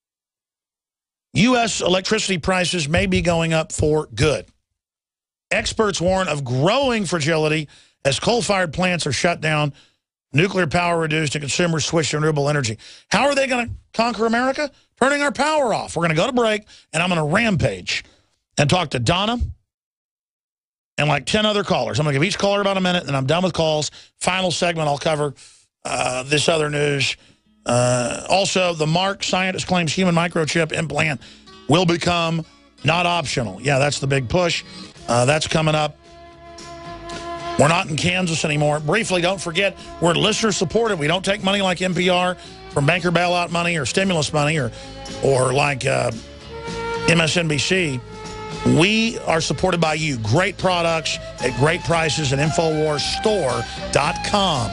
U.S. electricity prices may be going up for good. Experts warn of growing fragility as coal-fired plants are shut down, nuclear power reduced, and consumers switch to renewable energy. How are they going to conquer America? Turning our power off. We're going to go to break, and I'm going to rampage and talk to Donna and like 10 other callers. I'm going to give each caller about a minute, and I'm done with calls. Final segment, I'll cover this other news. Also, the Mark scientist claims human microchip implant will become not optional. Yeah, that's the big push. That's coming up. We're not in Kansas anymore. Briefly, don't forget, we're listener-supported. We don't take money like NPR from banker bailout money or stimulus money or like MSNBC. We are supported by you. Great products at great prices at InfoWarsStore.com.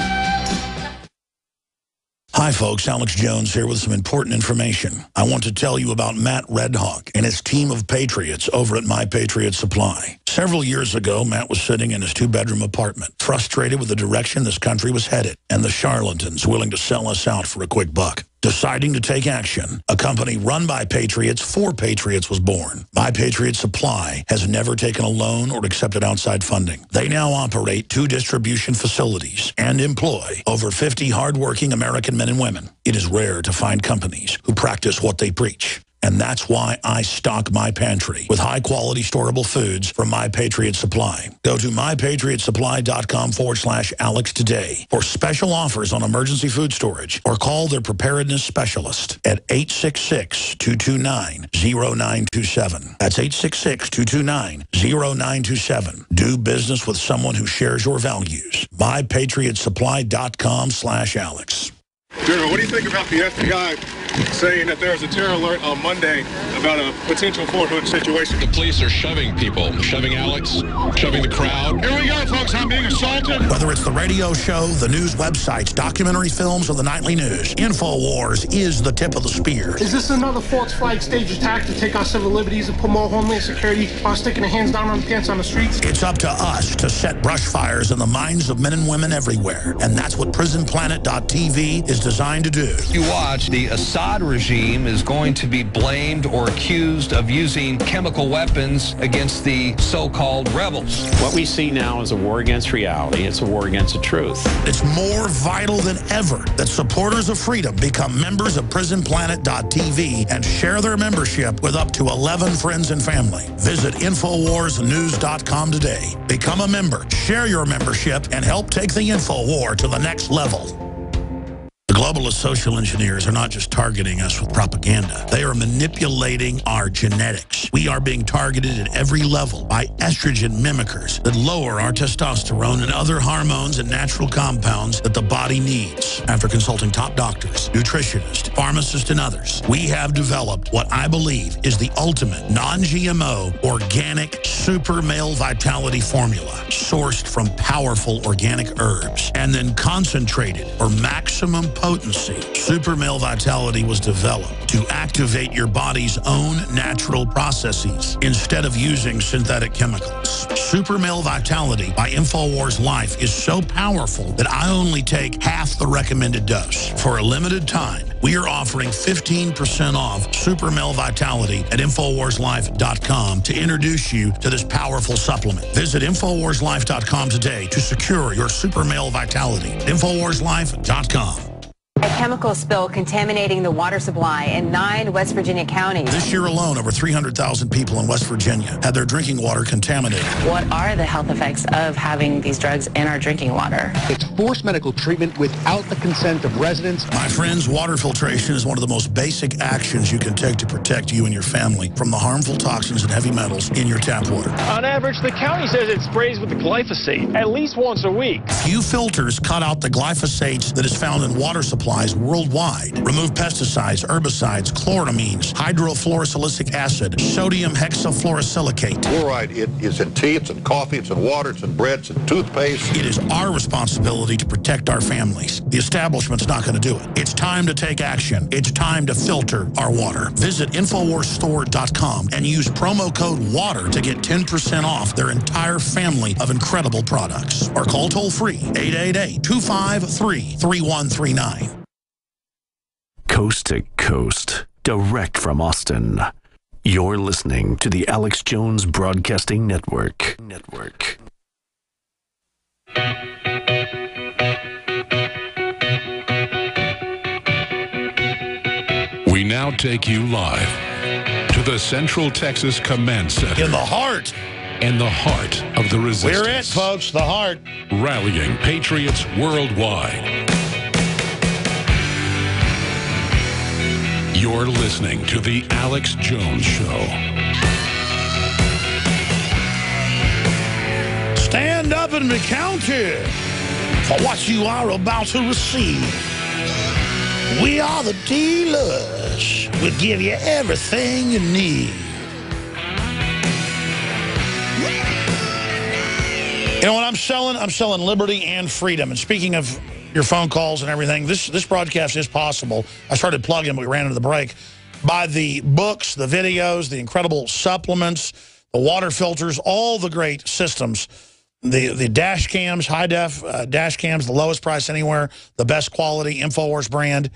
Hi, folks. Alex Jones here with some important information. I want to tell you about Matt Redhawk and his team of patriots over at My Patriot Supply. Several years ago, Matt was sitting in his two-bedroom apartment, frustrated with the direction this country was headed and the charlatans willing to sell us out for a quick buck. Deciding to take action, a company run by patriots for patriots was born. My Patriot Supply has never taken a loan or accepted outside funding. They now operate 2 distribution facilities and employ over 50 hardworking American men and women. It is rare to find companies who practice what they preach. And that's why I stock my pantry with high-quality storable foods from My Patriot Supply. Go to mypatriotsupply.com/Alex today for special offers on emergency food storage or call their preparedness specialist at 866-229-0927. That's 866-229-0927. Do business with someone who shares your values. mypatriotsupply.com/Alex. General, what do you think about the FBI saying that there's a terror alert on Monday about a potential Fort Hood situation? The police are shoving people, shoving Alex, shoving the crowd. Here we go, folks. I'm being assaulted. Whether it's the radio show, the news websites, documentary films, or the nightly news, InfoWars is the tip of the spear. Is this another false flag stage attack to take our civil liberties and put more homeland security while sticking their hands down on the pants on the streets? It's up to us to set brush fires in the minds of men and women everywhere. And that's what PrisonPlanet.tv is designed to do. You watch, the Assad regime is going to be blamed or accused of using chemical weapons against the so-called rebels. What we see now is a war against reality. It's a war against the truth. It's more vital than ever that supporters of freedom become members of PrisonPlanet.tv and share their membership with up to 11 friends and family. Visit InfoWarsNews.com today. Become a member, share your membership, and help take the InfoWar to the next level. The globalist social engineers are not just targeting us with propaganda. They are manipulating our genetics. We are being targeted at every level by estrogen mimickers that lower our testosterone and other hormones and natural compounds that the body needs. After consulting top doctors, nutritionists, pharmacists, and others, we have developed what I believe is the ultimate non-GMO organic super male vitality formula sourced from powerful organic herbs and then concentrated for maximum potency. Super Male Vitality was developed to activate your body's own natural processes instead of using synthetic chemicals. Super Male Vitality by InfoWars Life is so powerful that I only take half the recommended dose. For a limited time, we are offering 15% off Super Male Vitality at InfoWarsLife.com to introduce you to this powerful supplement. Visit InfoWarsLife.com today to secure your Super Male Vitality. InfoWarsLife.com. A chemical spill contaminating the water supply in 9 West Virginia counties. This year alone, over 300,000 people in West Virginia had their drinking water contaminated. What are the health effects of having these drugs in our drinking water? It's forced medical treatment without the consent of residents. My friends, water filtration is one of the most basic actions you can take to protect you and your family from the harmful toxins and heavy metals in your tap water. On average, the county says it sprays with the glyphosate at least once a week. Few filters cut out the glyphosates that is found in water supplies supplies worldwide. Remove pesticides, herbicides, chloramines, hydrofluorosilicic acid, sodium hexafluorosilicate. Fluoride, it is in tea, it's in coffee, it's in water, it's in bread, it's in toothpaste. It is our responsibility to protect our families. The establishment's not going to do it. It's time to take action. It's time to filter our water. Visit InfoWarsStore.com and use promo code WATER to get 10% off their entire family of incredible products. Or call toll-free 888-253-3139. Coast to coast, direct from Austin. You're listening to the Alex Jones Broadcasting Network. We now take you live to the Central Texas Command Center. In the heart of the resistance. We're it, folks, the heart. Rallying patriots worldwide. You're listening to the Alex Jones Show. Stand up and be counted for what you are about to receive. We are the dealers. We'll give you everything you need. You know what I'm selling? I'm selling liberty and freedom. And speaking of your phone calls and everything, this broadcast is possible. I started plugging, but we ran into the break. By the books, the videos, the incredible supplements, the water filters, all the great systems. The dash cams, high-def dash cams, the lowest price anywhere, the best quality, InfoWars brand,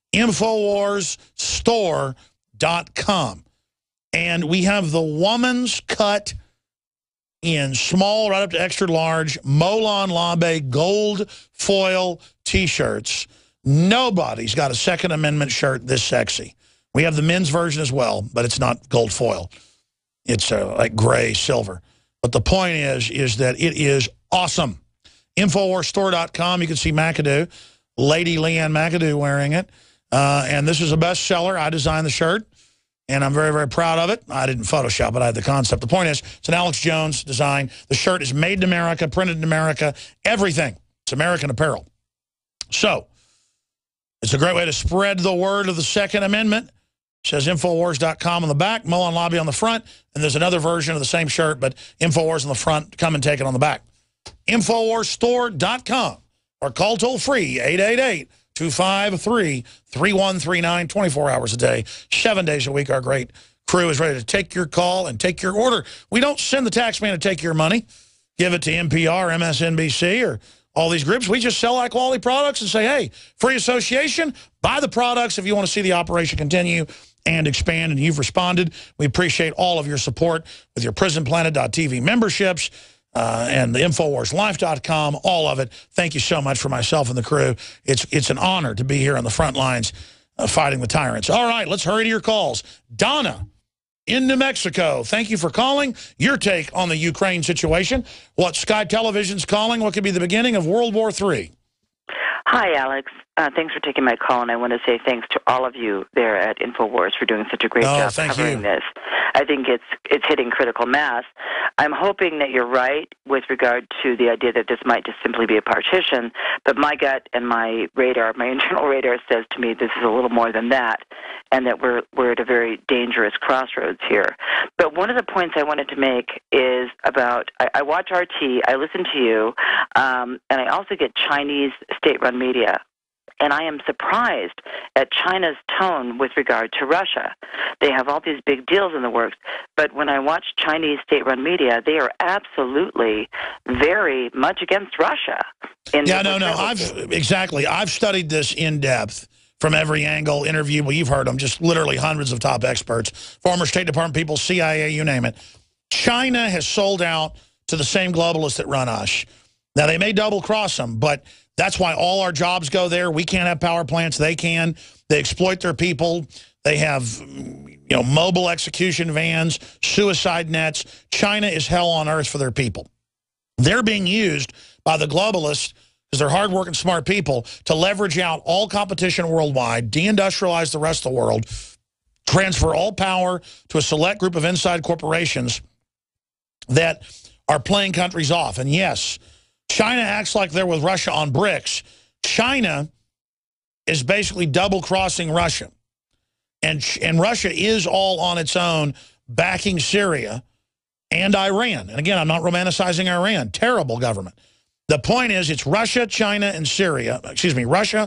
InfoWarsStore.com. And we have the woman's cut in small, right up to extra large, Molon Labe gold foil T-shirts. Nobody's got a Second Amendment shirt this sexy. We have the men's version as well, but it's not gold foil. It's like gray, silver. But the point is that it is awesome. InfoWarsStore.com. You can see McAdoo, Lady Leanne McAdoo wearing it. And this is a bestseller. I designed the shirt, and I'm very, very proud of it. I didn't Photoshop it. I had the concept. The point is, it's an Alex Jones design. The shirt is made in America, printed in America, everything. It's American apparel. So, it's a great way to spread the word of the Second Amendment. It says Infowars.com on the back, Molon Lobby on the front, and there's another version of the same shirt, but Infowars on the front. Come and take it on the back. InfoWarsStore.com or call toll-free 888-253-3139, 24 hours a day, 7 days a week. Our great crew is ready to take your call and take your order. We don't send the tax man to take your money, give it to NPR, MSNBC, or all these groups. We just sell high-quality products and say, hey, free association, buy the products if you want to see the operation continue and expand, and you've responded. We appreciate all of your support with your PrisonPlanet.tv memberships and the InfoWarsLife.com, all of it. Thank you so much for myself and the crew. It's an honor to be here on the front lines fighting the tyrants. All right, let's hurry to your calls. Donna in New Mexico, thank you for calling. Your take on the Ukraine situation. What Sky Television's calling, what could be the beginning of World War III? Hi, Alex. Thanks for taking my call, and I want to say thanks to all of you there at InfoWars for doing such a great job covering this. I think it's hitting critical mass. I'm hoping that you're right with regard to the idea that this might just simply be a partition, but my gut and my radar, my internal radar says to me this is a little more than that, and that we're at a very dangerous crossroads here. But one of the points I wanted to make is about, I watch RT, I listen to you, and I also get Chinese state-run media. And I am surprised at China's tone with regard to Russia. They have all these big deals in the works, but when I watch Chinese state-run media, they are absolutely very much against Russia. Exactly. I've studied this in depth from every angle, interview. Well, you've heard them, just literally hundreds of top experts, former State Department people, CIA, you name it. China has sold out to the same globalists that run us. Now, they may double-cross them, but that's why all our jobs go there. We can't have power plants. They can. They exploit their people. They have, mobile execution vans, suicide nets. China is hell on earth for their people. They're being used by the globalists, because they're hardworking, smart people, to leverage out all competition worldwide, deindustrialize the rest of the world, transfer all power to a select group of inside corporations that are playing countries off. And yes, China acts like they're with Russia on BRICS. China is basically double-crossing Russia. And Russia is all on its own backing Syria and Iran. And again, I'm not romanticizing Iran. Terrible government. The point is it's Russia, China, and Syria. Excuse me, Russia,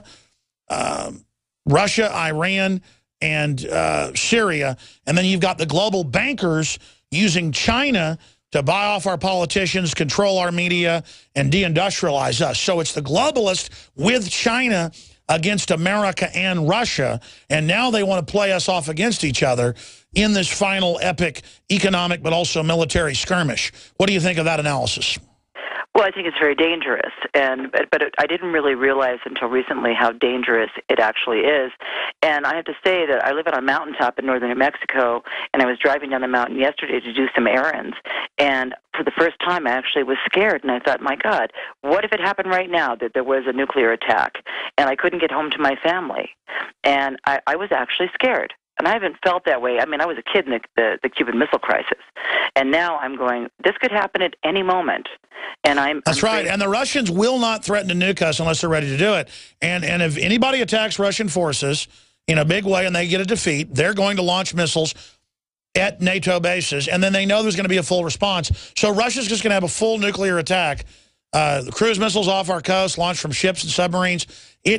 Iran, and Syria. And then you've got the global bankers using China to buy off our politicians, control our media, and deindustrialize us. So it's the globalists with China against America and Russia, and now they want to play us off against each other in this final epic economic but also military skirmish. What do you think of that analysis? Well, I think it's very dangerous, but I didn't really realize until recently how dangerous it actually is. And I have to say that I live on a mountaintop in northern New Mexico, and I was driving down the mountain yesterday to do some errands. And for the first time, I actually was scared, and I thought, my God, what if it happened right now that there was a nuclear attack, and I couldn't get home to my family? And I was actually scared. And I haven't felt that way. I mean, I was a kid in the Cuban Missile Crisis. And now I'm going, this could happen at any moment. And That's right. And the Russians will not threaten to nuke us unless they're ready to do it. And if anybody attacks Russian forces in a big way and they get a defeat, they're going to launch missiles at NATO bases. And then they know there's going to be a full response. So Russia's just going to have a full nuclear attack. The cruise missiles off our coast, launched from ships and submarines.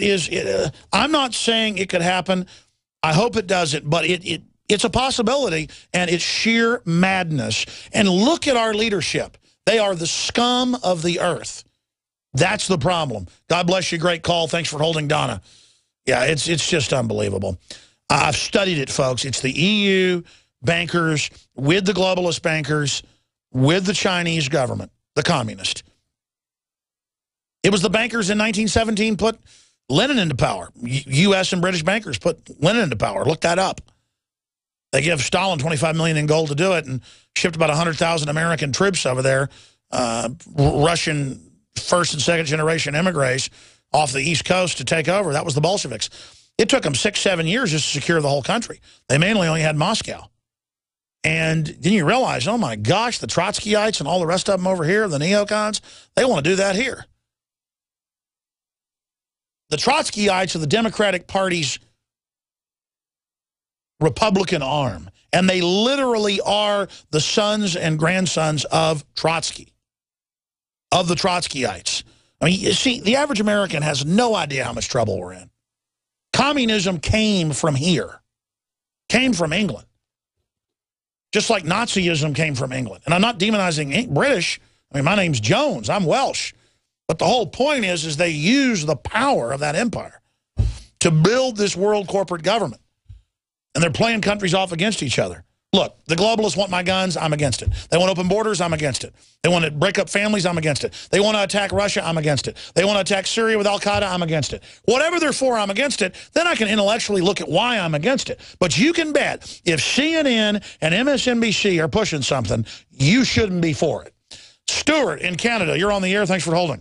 I'm not saying it could happen. I hope it doesn't, but it's a possibility, and it's sheer madness. And look at our leadership. They are the scum of the earth. That's the problem. God bless you. Great call. Thanks for holding, Donna. Yeah, it's just unbelievable. I've studied it, folks. It's the EU bankers with the globalist bankers with the Chinese government, the communist. It was the bankers in 1917 put Lenin into power. U.S. and British bankers put Lenin into power. Look that up. They give Stalin $25 million in gold to do it and shipped about 100,000 American troops over there, Russian first and second generation immigrants off the East Coast to take over. That was the Bolsheviks. It took them 6-7 years just to secure the whole country. They mainly only had Moscow. And then you realize, oh my gosh, the Trotskyites and all the rest of them over here, the neocons, they want to do that here. The Trotskyites are the Democratic Party's Republican arm, and they literally are the sons and grandsons of Trotsky, of the Trotskyites. I mean, you see, the average American has no idea how much trouble we're in. Communism came from here, came from England, just like Nazism came from England. And I'm not demonizing British. I mean, my name's Jones. I'm Welsh. But the whole point is they use the power of that empire to build this world corporate government. And they're playing countries off against each other. Look, the globalists want my guns, I'm against it. They want open borders, I'm against it. They want to break up families, I'm against it. They want to attack Russia, I'm against it. They want to attack Syria with Al-Qaeda, I'm against it. Whatever they're for, I'm against it. Then I can intellectually look at why I'm against it. But you can bet if CNN and MSNBC are pushing something, you shouldn't be for it. Stuart in Canada, you're on the air. Thanks for holding.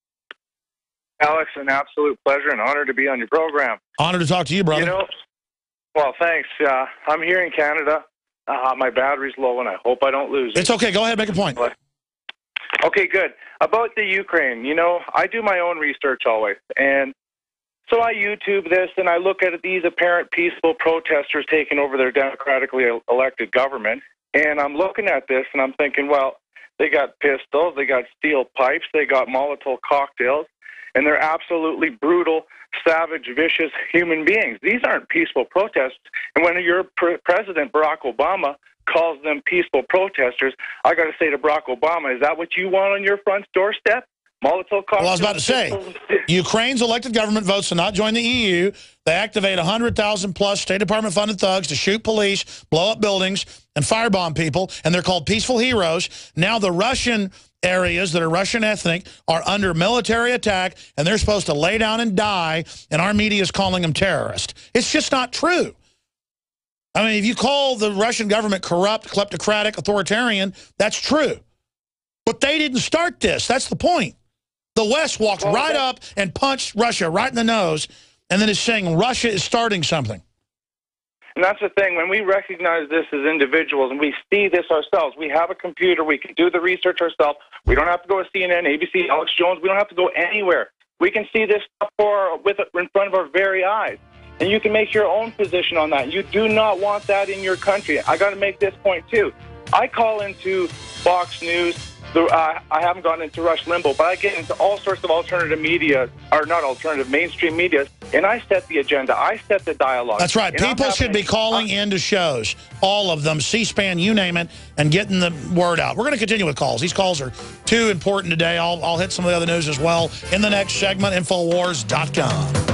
Alex, an absolute pleasure and honor to be on your program. Honor to talk to you, brother. You know, well, thanks. I'm here in Canada. My battery's low, and I hope I don't lose it. It's okay. Go ahead. Make a point. Okay, good. About the Ukraine, you know, I do my own research always. And so I YouTube this, and I look at these apparent peaceful protesters taking over their democratically elected government. And I'm looking at this, and I'm thinking, well, they got pistols, they got steel pipes, they got Molotov cocktails, and they're absolutely brutal, savage, vicious human beings. These aren't peaceful protests. And when your president, Barack Obama, calls them peaceful protesters, I got to say to Barack Obama, is that what you want on your front doorstep? Molotov cocktails? Well, I was about to say, Ukraine's elected government votes to not join the EU. They activate 100,000-plus State Department-funded thugs to shoot police, blow up buildings, and firebomb people, and they're called peaceful heroes. Now the Russian areas that are Russian ethnic are under military attack, and they're supposed to lay down and die, and our media is calling them terrorists. It's just not true. I mean, if you call the Russian government corrupt, kleptocratic, authoritarian, that's true. But they didn't start this. That's the point. The West walked right up and punched Russia right in the nose, and then is saying Russia is starting something. And that's the thing. When we recognize this as individuals and we see this ourselves, we have a computer, we can do the research ourselves. We don't have to go to CNN, ABC, Alex Jones. We don't have to go anywhere. We can see this stuff in front of our very eyes. And you can make your own position on that. You do not want that in your country. I got to make this point, too. I call into Fox News. I haven't gone into Rush Limbaugh, but I get into all sorts of alternative media, or not alternative, mainstream media, and I set the agenda. I set the dialogue. That's right. People should be calling into shows, all of them, C-SPAN, you name it, and getting the word out. We're going to continue with calls. These calls are too important today. I'll hit some of the other news as well in the next segment, Infowars.com.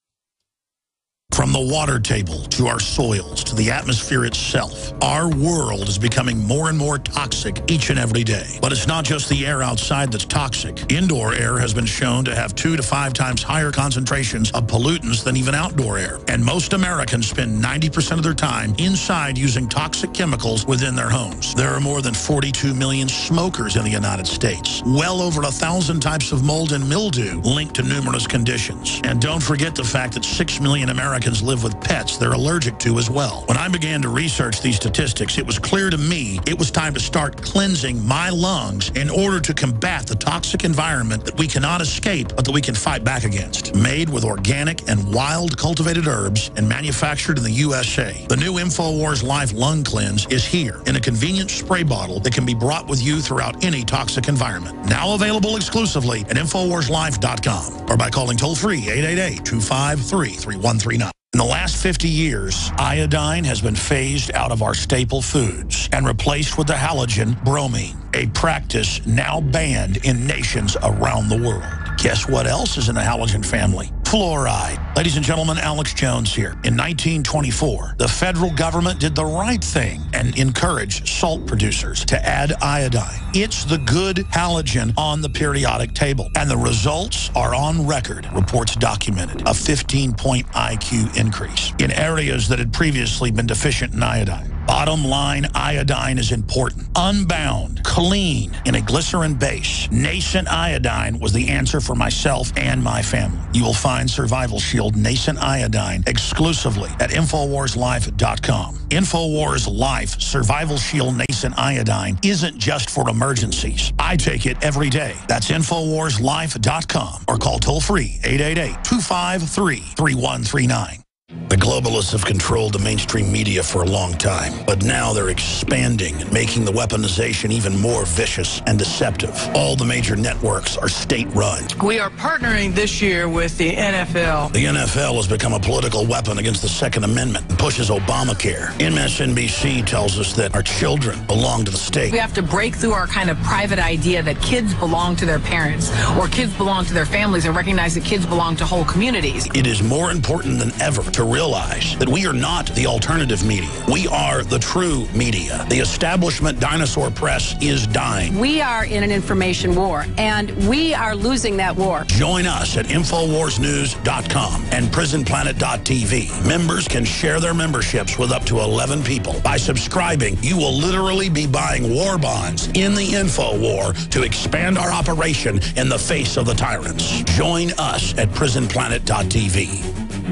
From the water table to our soils to the atmosphere itself, our world is becoming more and more toxic each and every day. But it's not just the air outside that's toxic. Indoor air has been shown to have 2 to 5 times higher concentrations of pollutants than even outdoor air. And most Americans spend 90% of their time inside using toxic chemicals within their homes. There are more than 42 million smokers in the United States. Well over 1,000 types of mold and mildew linked to numerous conditions. And don't forget the fact that 6 million Americans live with pets they're allergic to as well. When I began to research these statistics, it was clear to me it was time to start cleansing my lungs in order to combat the toxic environment that we cannot escape, but that we can fight back against. Made with organic and wild cultivated herbs and manufactured in the USA, the new InfoWars Life Lung Cleanse is here in a convenient spray bottle that can be brought with you throughout any toxic environment. Now available exclusively at InfoWarsLife.com or by calling toll-free 888-253-3139. In the last 50 years, iodine has been phased out of our staple foods and replaced with the halogen bromine, a practice now banned in nations around the world. Guess what else is in the halogen family? Fluoride. Ladies and gentlemen, Alex Jones here. In 1924, the federal government did the right thing and encouraged salt producers to add iodine. It's the good halogen on the periodic table, and the results are on record. Reports documented a 15-point IQ increase in areas that had previously been deficient in iodine. Bottom line, iodine is important. Unbound, clean, in a glycerin base. Nascent iodine was the answer for myself and my family. You will find Survival Shield Nascent Iodine exclusively at InfoWarsLife.com. InfoWars Life Survival Shield Nascent Iodine isn't just for emergencies. I take it every day. That's InfoWarsLife.com or call toll-free 888-253-3139. The globalists have controlled the mainstream media for a long time, but now they're expanding and making the weaponization even more vicious and deceptive. All the major networks are state-run. We are partnering this year with the NFL. The NFL has become a political weapon against the Second Amendment and pushes Obamacare. MSNBC tells us that our children belong to the state. We have to break through our kind of private idea that kids belong to their parents or kids belong to their families and recognize that kids belong to whole communities. It is more important than ever to realize that we are not the alternative media. We are the true media. The establishment dinosaur press is dying. We are in an information war, and we are losing that war. Join us at InfoWarsNews.com and PrisonPlanet.tv. Members can share their memberships with up to 11 people. By subscribing, you will literally be buying war bonds in the info war to expand our operation in the face of the tyrants. Join us at PrisonPlanet.tv.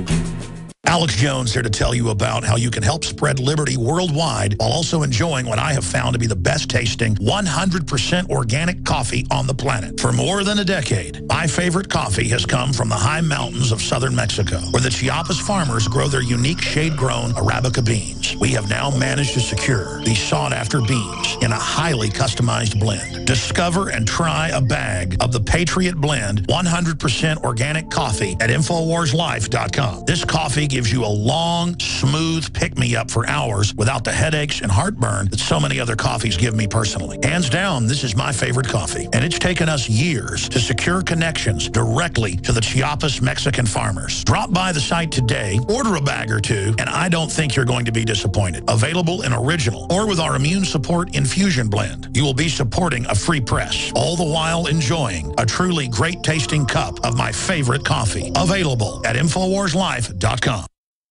Alex Jones here to tell you about how you can help spread liberty worldwide while also enjoying what I have found to be the best tasting 100% organic coffee on the planet. For more than a decade, my favorite coffee has come from the high mountains of southern Mexico, where the Chiapas farmers grow their unique shade-grown Arabica beans. We have now managed to secure these sought-after beans in a highly customized blend. Discover and try a bag of the Patriot Blend 100% organic coffee at InfoWarsLife.com. This coffee gives you a long, smooth pick-me-up for hours without the headaches and heartburn that so many other coffees give me personally. Hands down, this is my favorite coffee, and it's taken us years to secure connections directly to the Chiapas Mexican farmers. Drop by the site today, order a bag or two, and I don't think you're going to be disappointed. Available in original or with our immune support infusion blend. You will be supporting a free press, all the while enjoying a truly great-tasting cup of my favorite coffee. Available at InfoWarsLife.com.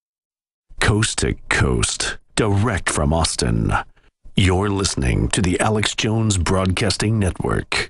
Coast to coast, direct from Austin. You're listening to the Alex Jones Broadcasting Network.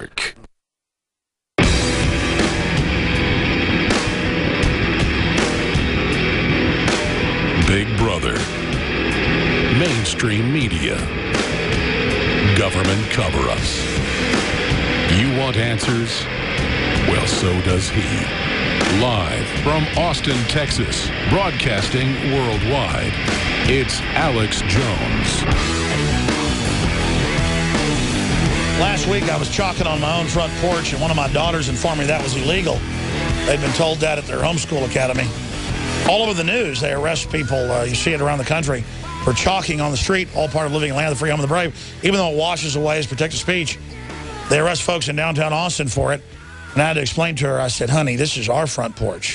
Big Brother, mainstream media, government cover-ups. You want answers? Well, so does he. Live from Austin, Texas, broadcasting worldwide, it's Alex Jones. Last week, I was chalking on my own front porch, and one of my daughters informed me that was illegal. They'd been told that at their homeschool academy. All over the news, they arrest people, you see it around the country, for chalking on the street, all part of living in the land of the free, home of the brave. Even though it washes away as protected speech, they arrest folks in downtown Austin for it. And I had to explain to her, I said, honey, this is our front porch.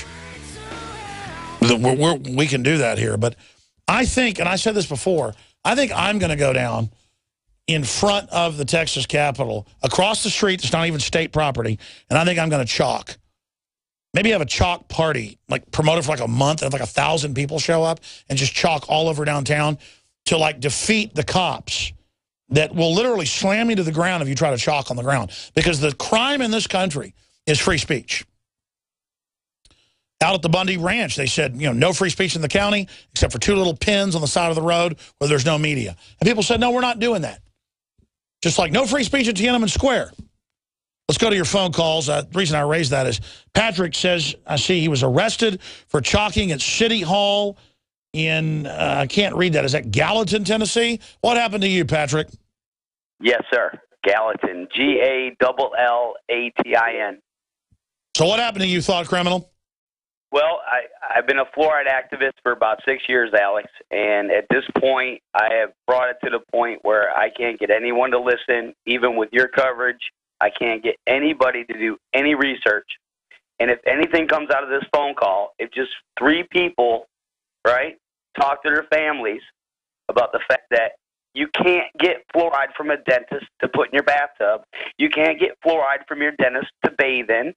We can do that here. But I think, and I said this before, I think I'm going to go down in front of the Texas Capitol, across the street, it's not even state property, and I think I'm going to chalk. Maybe have a chalk party, like promote it for like a month, and like 1,000 people show up, and just chalk all over downtown to like defeat the cops that will literally slam you to the ground if you try to chalk on the ground. Because the crime in this country is free speech. Out at the Bundy Ranch, they said, you know, no free speech in the county, except for 2 little pins on the side of the road where there's no media. And people said, no, we're not doing that. Just like no free speech at Tiananmen Square. Let's go to your phone calls. The reason I raised that is Patrick says, I see he was arrested for chalking at City Hall in, I can't read that. Is that Gallatin, Tennessee? What happened to you, Patrick? Yes, sir. Gallatin. Gallatin. So what happened to you, thought criminal? Well, I've been a fluoride activist for about 6 years, Alex, and at this point, I have brought it to the point where I can't get anyone to listen, even with your coverage. I can't get anybody to do any research. And if anything comes out of this phone call, if just 3 people, right, talk to their families about the fact that you can't get fluoride from a dentist to put in your bathtub. You can't get fluoride from your dentist to bathe in,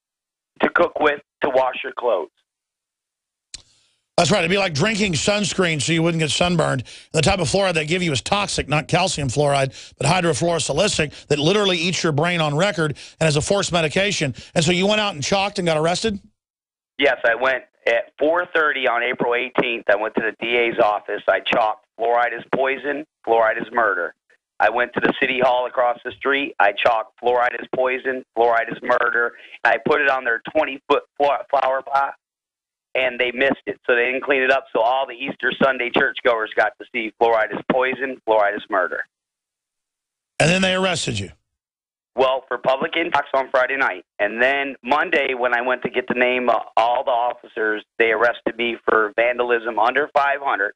to cook with, to wash your clothes. That's right. It'd be like drinking sunscreen so you wouldn't get sunburned. The type of fluoride they give you is toxic, not calcium fluoride, but hydrofluorosilicic that literally eats your brain on record and is a forced medication. And so you went out and chalked and got arrested? Yes, I went at 4:30 on April 18th. I went to the DA's office. I chalked fluoride is poison, fluoride is murder. I went to the city hall across the street. I chalked fluoride is poison, fluoride is murder. I put it on their 20-foot flower pot, and they missed it. So they didn't clean it up, so all the Easter Sunday churchgoers got to see fluoride is poison, fluoride is murder. And then they arrested you? Well, for public intox on Friday night. And then Monday, when I went to get the name of all the officers, they arrested me for vandalism under 500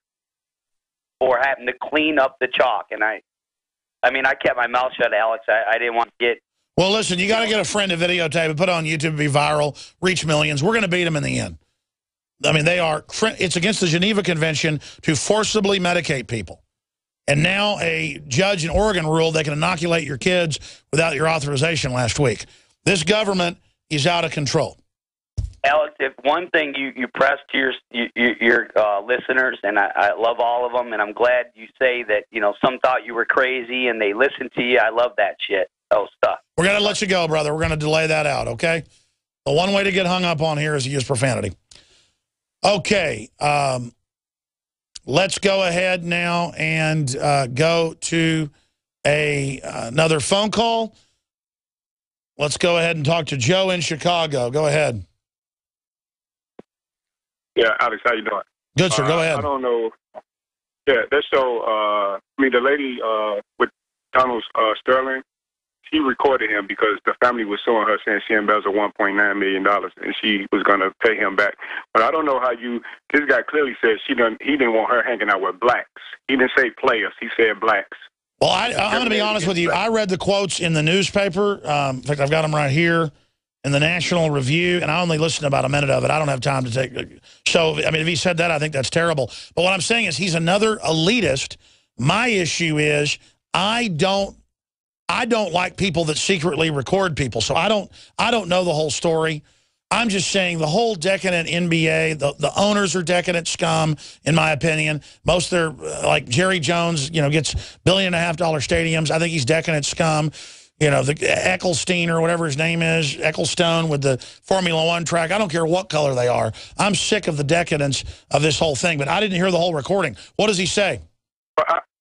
for having to clean up the chalk. And I kept my mouth shut, Alex. I didn't want to get... Well, listen, you got to get a friend to videotape it, put it on YouTube, be viral, reach millions. We're going to beat them in the end. I mean, it's against the Geneva Convention to forcibly medicate people. And now a judge in Oregon ruled they can inoculate your kids without your authorization last week. This government is out of control. Alex, if one thing you press to your listeners, and I love all of them, and I'm glad you say that, you know, some thought you were crazy and they listened to you. I love that shit, those stuff. We're going to let you go, brother. We're going to delay that out, okay? The one way to get hung up on here is to use profanity. Okay, let's go ahead now and go to another phone call. Let's go ahead and talk to Joe in Chicago. Go ahead. Yeah, Alex, how you doing? Good, sir. Go ahead. I don't know. Yeah, that's so. The lady with Donald Sterling, she recorded him because the family was suing her, saying she embezzled $1.9 million, and she was going to pay him back. But I don't know how you. This guy clearly said he didn't want her hanging out with blacks. He didn't say players. He said blacks. Well, I'm going to be honest with you. I read the quotes in the newspaper. In fact, I've got them right here in the National Review, and I only listened to about a minute of it. I don't have time to take. So, I mean, if he said that, I think that's terrible. But what I'm saying is he's another elitist. My issue is I don't like people that secretly record people. So I don't know the whole story. I'm just saying the whole decadent NBA, the owners are decadent scum, in my opinion. Most of their, like Jerry Jones, you know, gets $1.5 billion stadiums. I think he's decadent scum. You know, the Ecclestone or whatever his name is, Ecclestone with the Formula One track. I don't care what color they are. I'm sick of the decadence of this whole thing. But I didn't hear the whole recording. What does he say?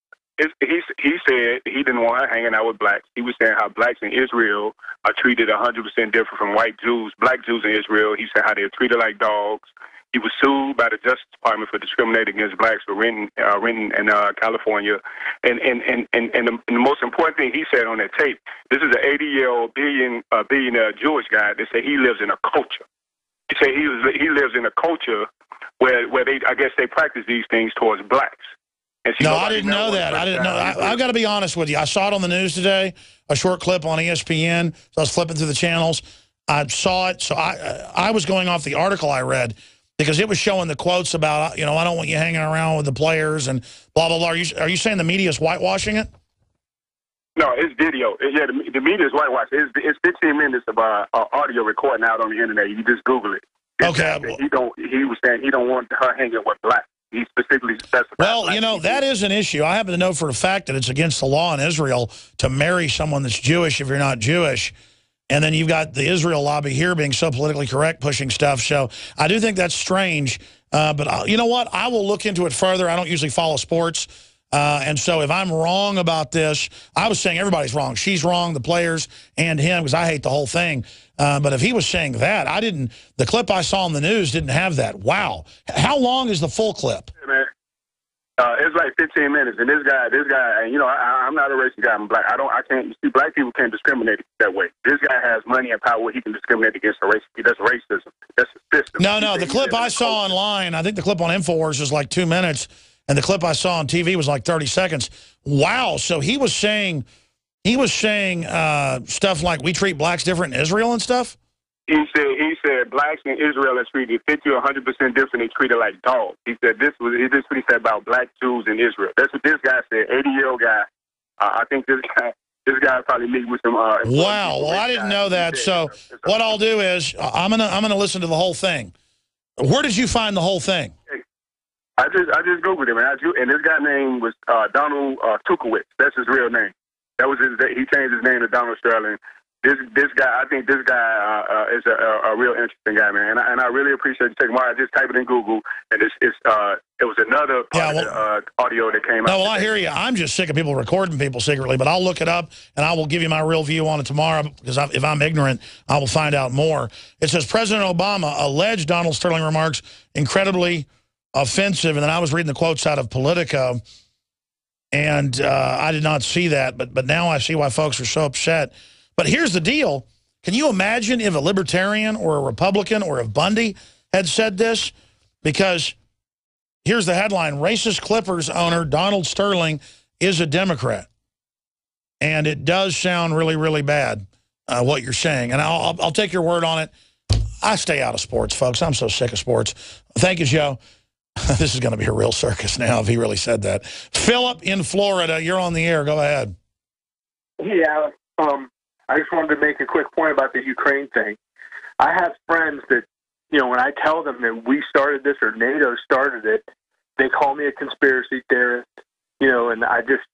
he said he didn't want her hanging out with blacks. He was saying how blacks in Israel are treated 100% different from white Jews. Black Jews in Israel, he said how they're treated like dogs. He was sued by the Justice Department for discriminating against blacks for renting in California. And the most important thing he said on that tape, this is an 80-year-old billionaire Jewish guy that said he lives in a culture. He said he lives in a culture where I guess they practice these things towards blacks. No, I didn't know that. I didn't know. I've got to be honest with you. I saw it on the news today, a short clip on ESPN. So I was flipping through the channels. I saw it. So I was going off the article I read because it was showing the quotes about, I don't want you hanging around with the players and blah, blah, blah. Are you saying the media is whitewashing it? No, it's video. Yeah, the media is whitewashed. It's 15 minutes of audio recording out on the internet. You can just Google it. Okay. He was saying he don't want her hanging with blacks. He specifically specified. Well, that is an issue. I happen to know for a fact that it's against the law in Israel to marry someone that's Jewish if you're not Jewish. And then you've got the Israel lobby here being so politically correct, pushing stuff. So I do think that's strange. But you know what? I will look into it further. I don't usually follow sports. And so if I'm wrong about this, I was saying everybody's wrong. She's wrong, the players and him, because I hate the whole thing. But if he was saying that, the clip I saw on the news didn't have that. Wow. How long is the full clip? Yeah, man. It's like 15 minutes. And this guy, I'm not a racist guy. I'm black. You see, black people can't discriminate that way. This guy has money and power where he can discriminate against a race. That's racism. That's a system. No, the clip I saw online, I think the clip on InfoWars is like 2 minutes. And the clip I saw on TV was like 30 seconds. Wow. So he was saying stuff like we treat blacks different in Israel and stuff? He said blacks in Israel are treated 50 or 100% different. They treated like dogs. He said this what he said about black Jews in Israel. That's what this guy said, 80-year-old guy. I think this guy probably meet with some wow. Well, I didn't know that. So what I'll do is I'm gonna listen to the whole thing. Where did you find the whole thing? I just Googled him, and this guy's name was Donald Tukowitz. That's his real name. That was he changed his name to Donald Sterling. This guy, I think this guy is a real interesting guy, man. And I really appreciate you taking I just type it in Google, and it was another audio that came out. No, well, I hear you. I'm just sick of people recording people secretly, but I'll look it up, and I will give you my real view on it tomorrow, because if I'm ignorant, I will find out more. It says, President Obama alleged Donald Sterling remarks incredibly offensive, and then I was reading the quotes out of Politico, and I did not see that, but now I see why folks are so upset. But here's the deal. Can you imagine if a libertarian or a Republican or if Bundy had said this? Because here's the headline, racist Clippers owner Donald Sterling is a Democrat. And it does sound really, really bad, what you're saying. And I'll take your word on it. I stay out of sports, folks. I'm so sick of sports. Thank you, Joe. This is going to be a real circus now if he really said that. Philip in Florida, you're on the air. Go ahead. Hey, Alex. I just wanted to make a quick point about the Ukraine thing. I have friends that, when I tell them that we started this or NATO started it, they call me a conspiracy theorist, and I just,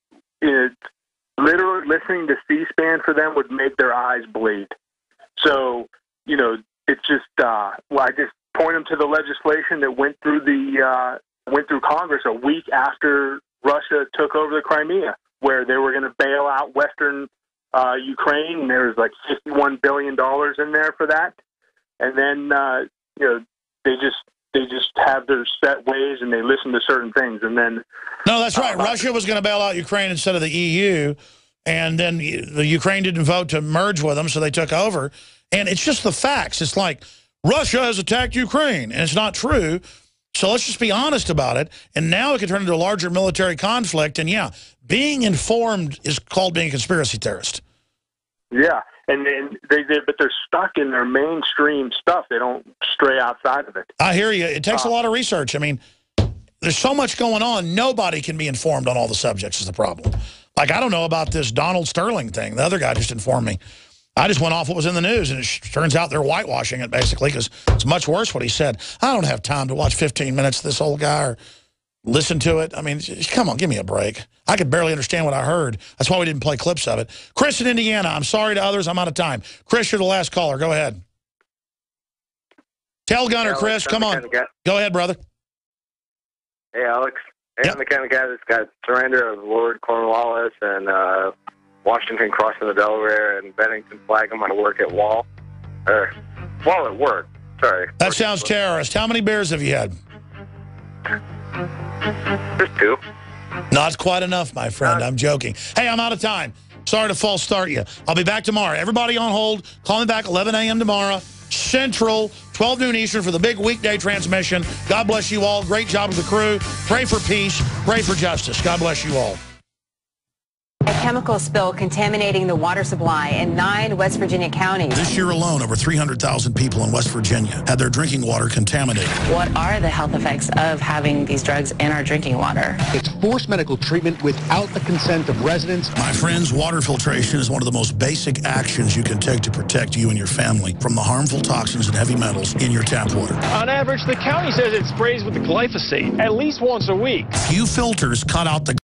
literally listening to C-SPAN for them would make their eyes bleed. So, it's just, I just point them to the legislation that went through Congress a week after Russia took over the Crimea, where they were going to bail out Western Ukraine, and there was like $51 billion in there for that. And then, they just have their set ways and they listen to certain things. And then, no, that's right. Russia was going to bail out Ukraine instead of the EU, and then the Ukraine didn't vote to merge with them, so they took over. And it's just the facts. It's like Russia has attacked Ukraine, and it's not true. So let's just be honest about it. And now it could turn into a larger military conflict. And yeah, being informed is called being a conspiracy theorist. Yeah, and but they're stuck in their mainstream stuff. They don't stray outside of it. I hear you. It takes a lot of research. I mean, there's so much going on. Nobody can be informed on all the subjects is the problem. Like, I don't know about this Donald Sterling thing. The other guy just informed me. I just went off what was in the news, and it turns out they're whitewashing it, basically, because it's much worse what he said. I don't have time to watch 15 minutes of this old guy or listen to it. I mean, come on, give me a break. I could barely understand what I heard. That's why we didn't play clips of it. Chris in Indiana, I'm sorry to others. I'm out of time. Chris, you're the last caller. Go ahead. Tell Gunner, Chris. Come on. Go ahead, brother. Hey, Alex. And the kind of guy that's got surrender of Lord Cornwallis and Washington crossing the Delaware and Bennington flag on my work at Wall. Wall at work. Sorry. That sounds terrorist. How many beers have you had? Just 2. Not quite enough, my friend. I'm joking. Hey, I'm out of time. Sorry to false start you. I'll be back tomorrow. Everybody on hold. Call me back 11 a.m. tomorrow. Central, 12 noon Eastern for the big weekday transmission. God bless you all. Great job with the crew. Pray for peace. Pray for justice. God bless you all. A chemical spill contaminating the water supply in 9 West Virginia counties. This year alone, over 300,000 people in West Virginia had their drinking water contaminated. What are the health effects of having these drugs in our drinking water? It's forced medical treatment without the consent of residents. My friends, water filtration is one of the most basic actions you can take to protect you and your family from the harmful toxins and heavy metals in your tap water. On average, the county says it sprays with the glyphosate at least once a week. Few filters cut out the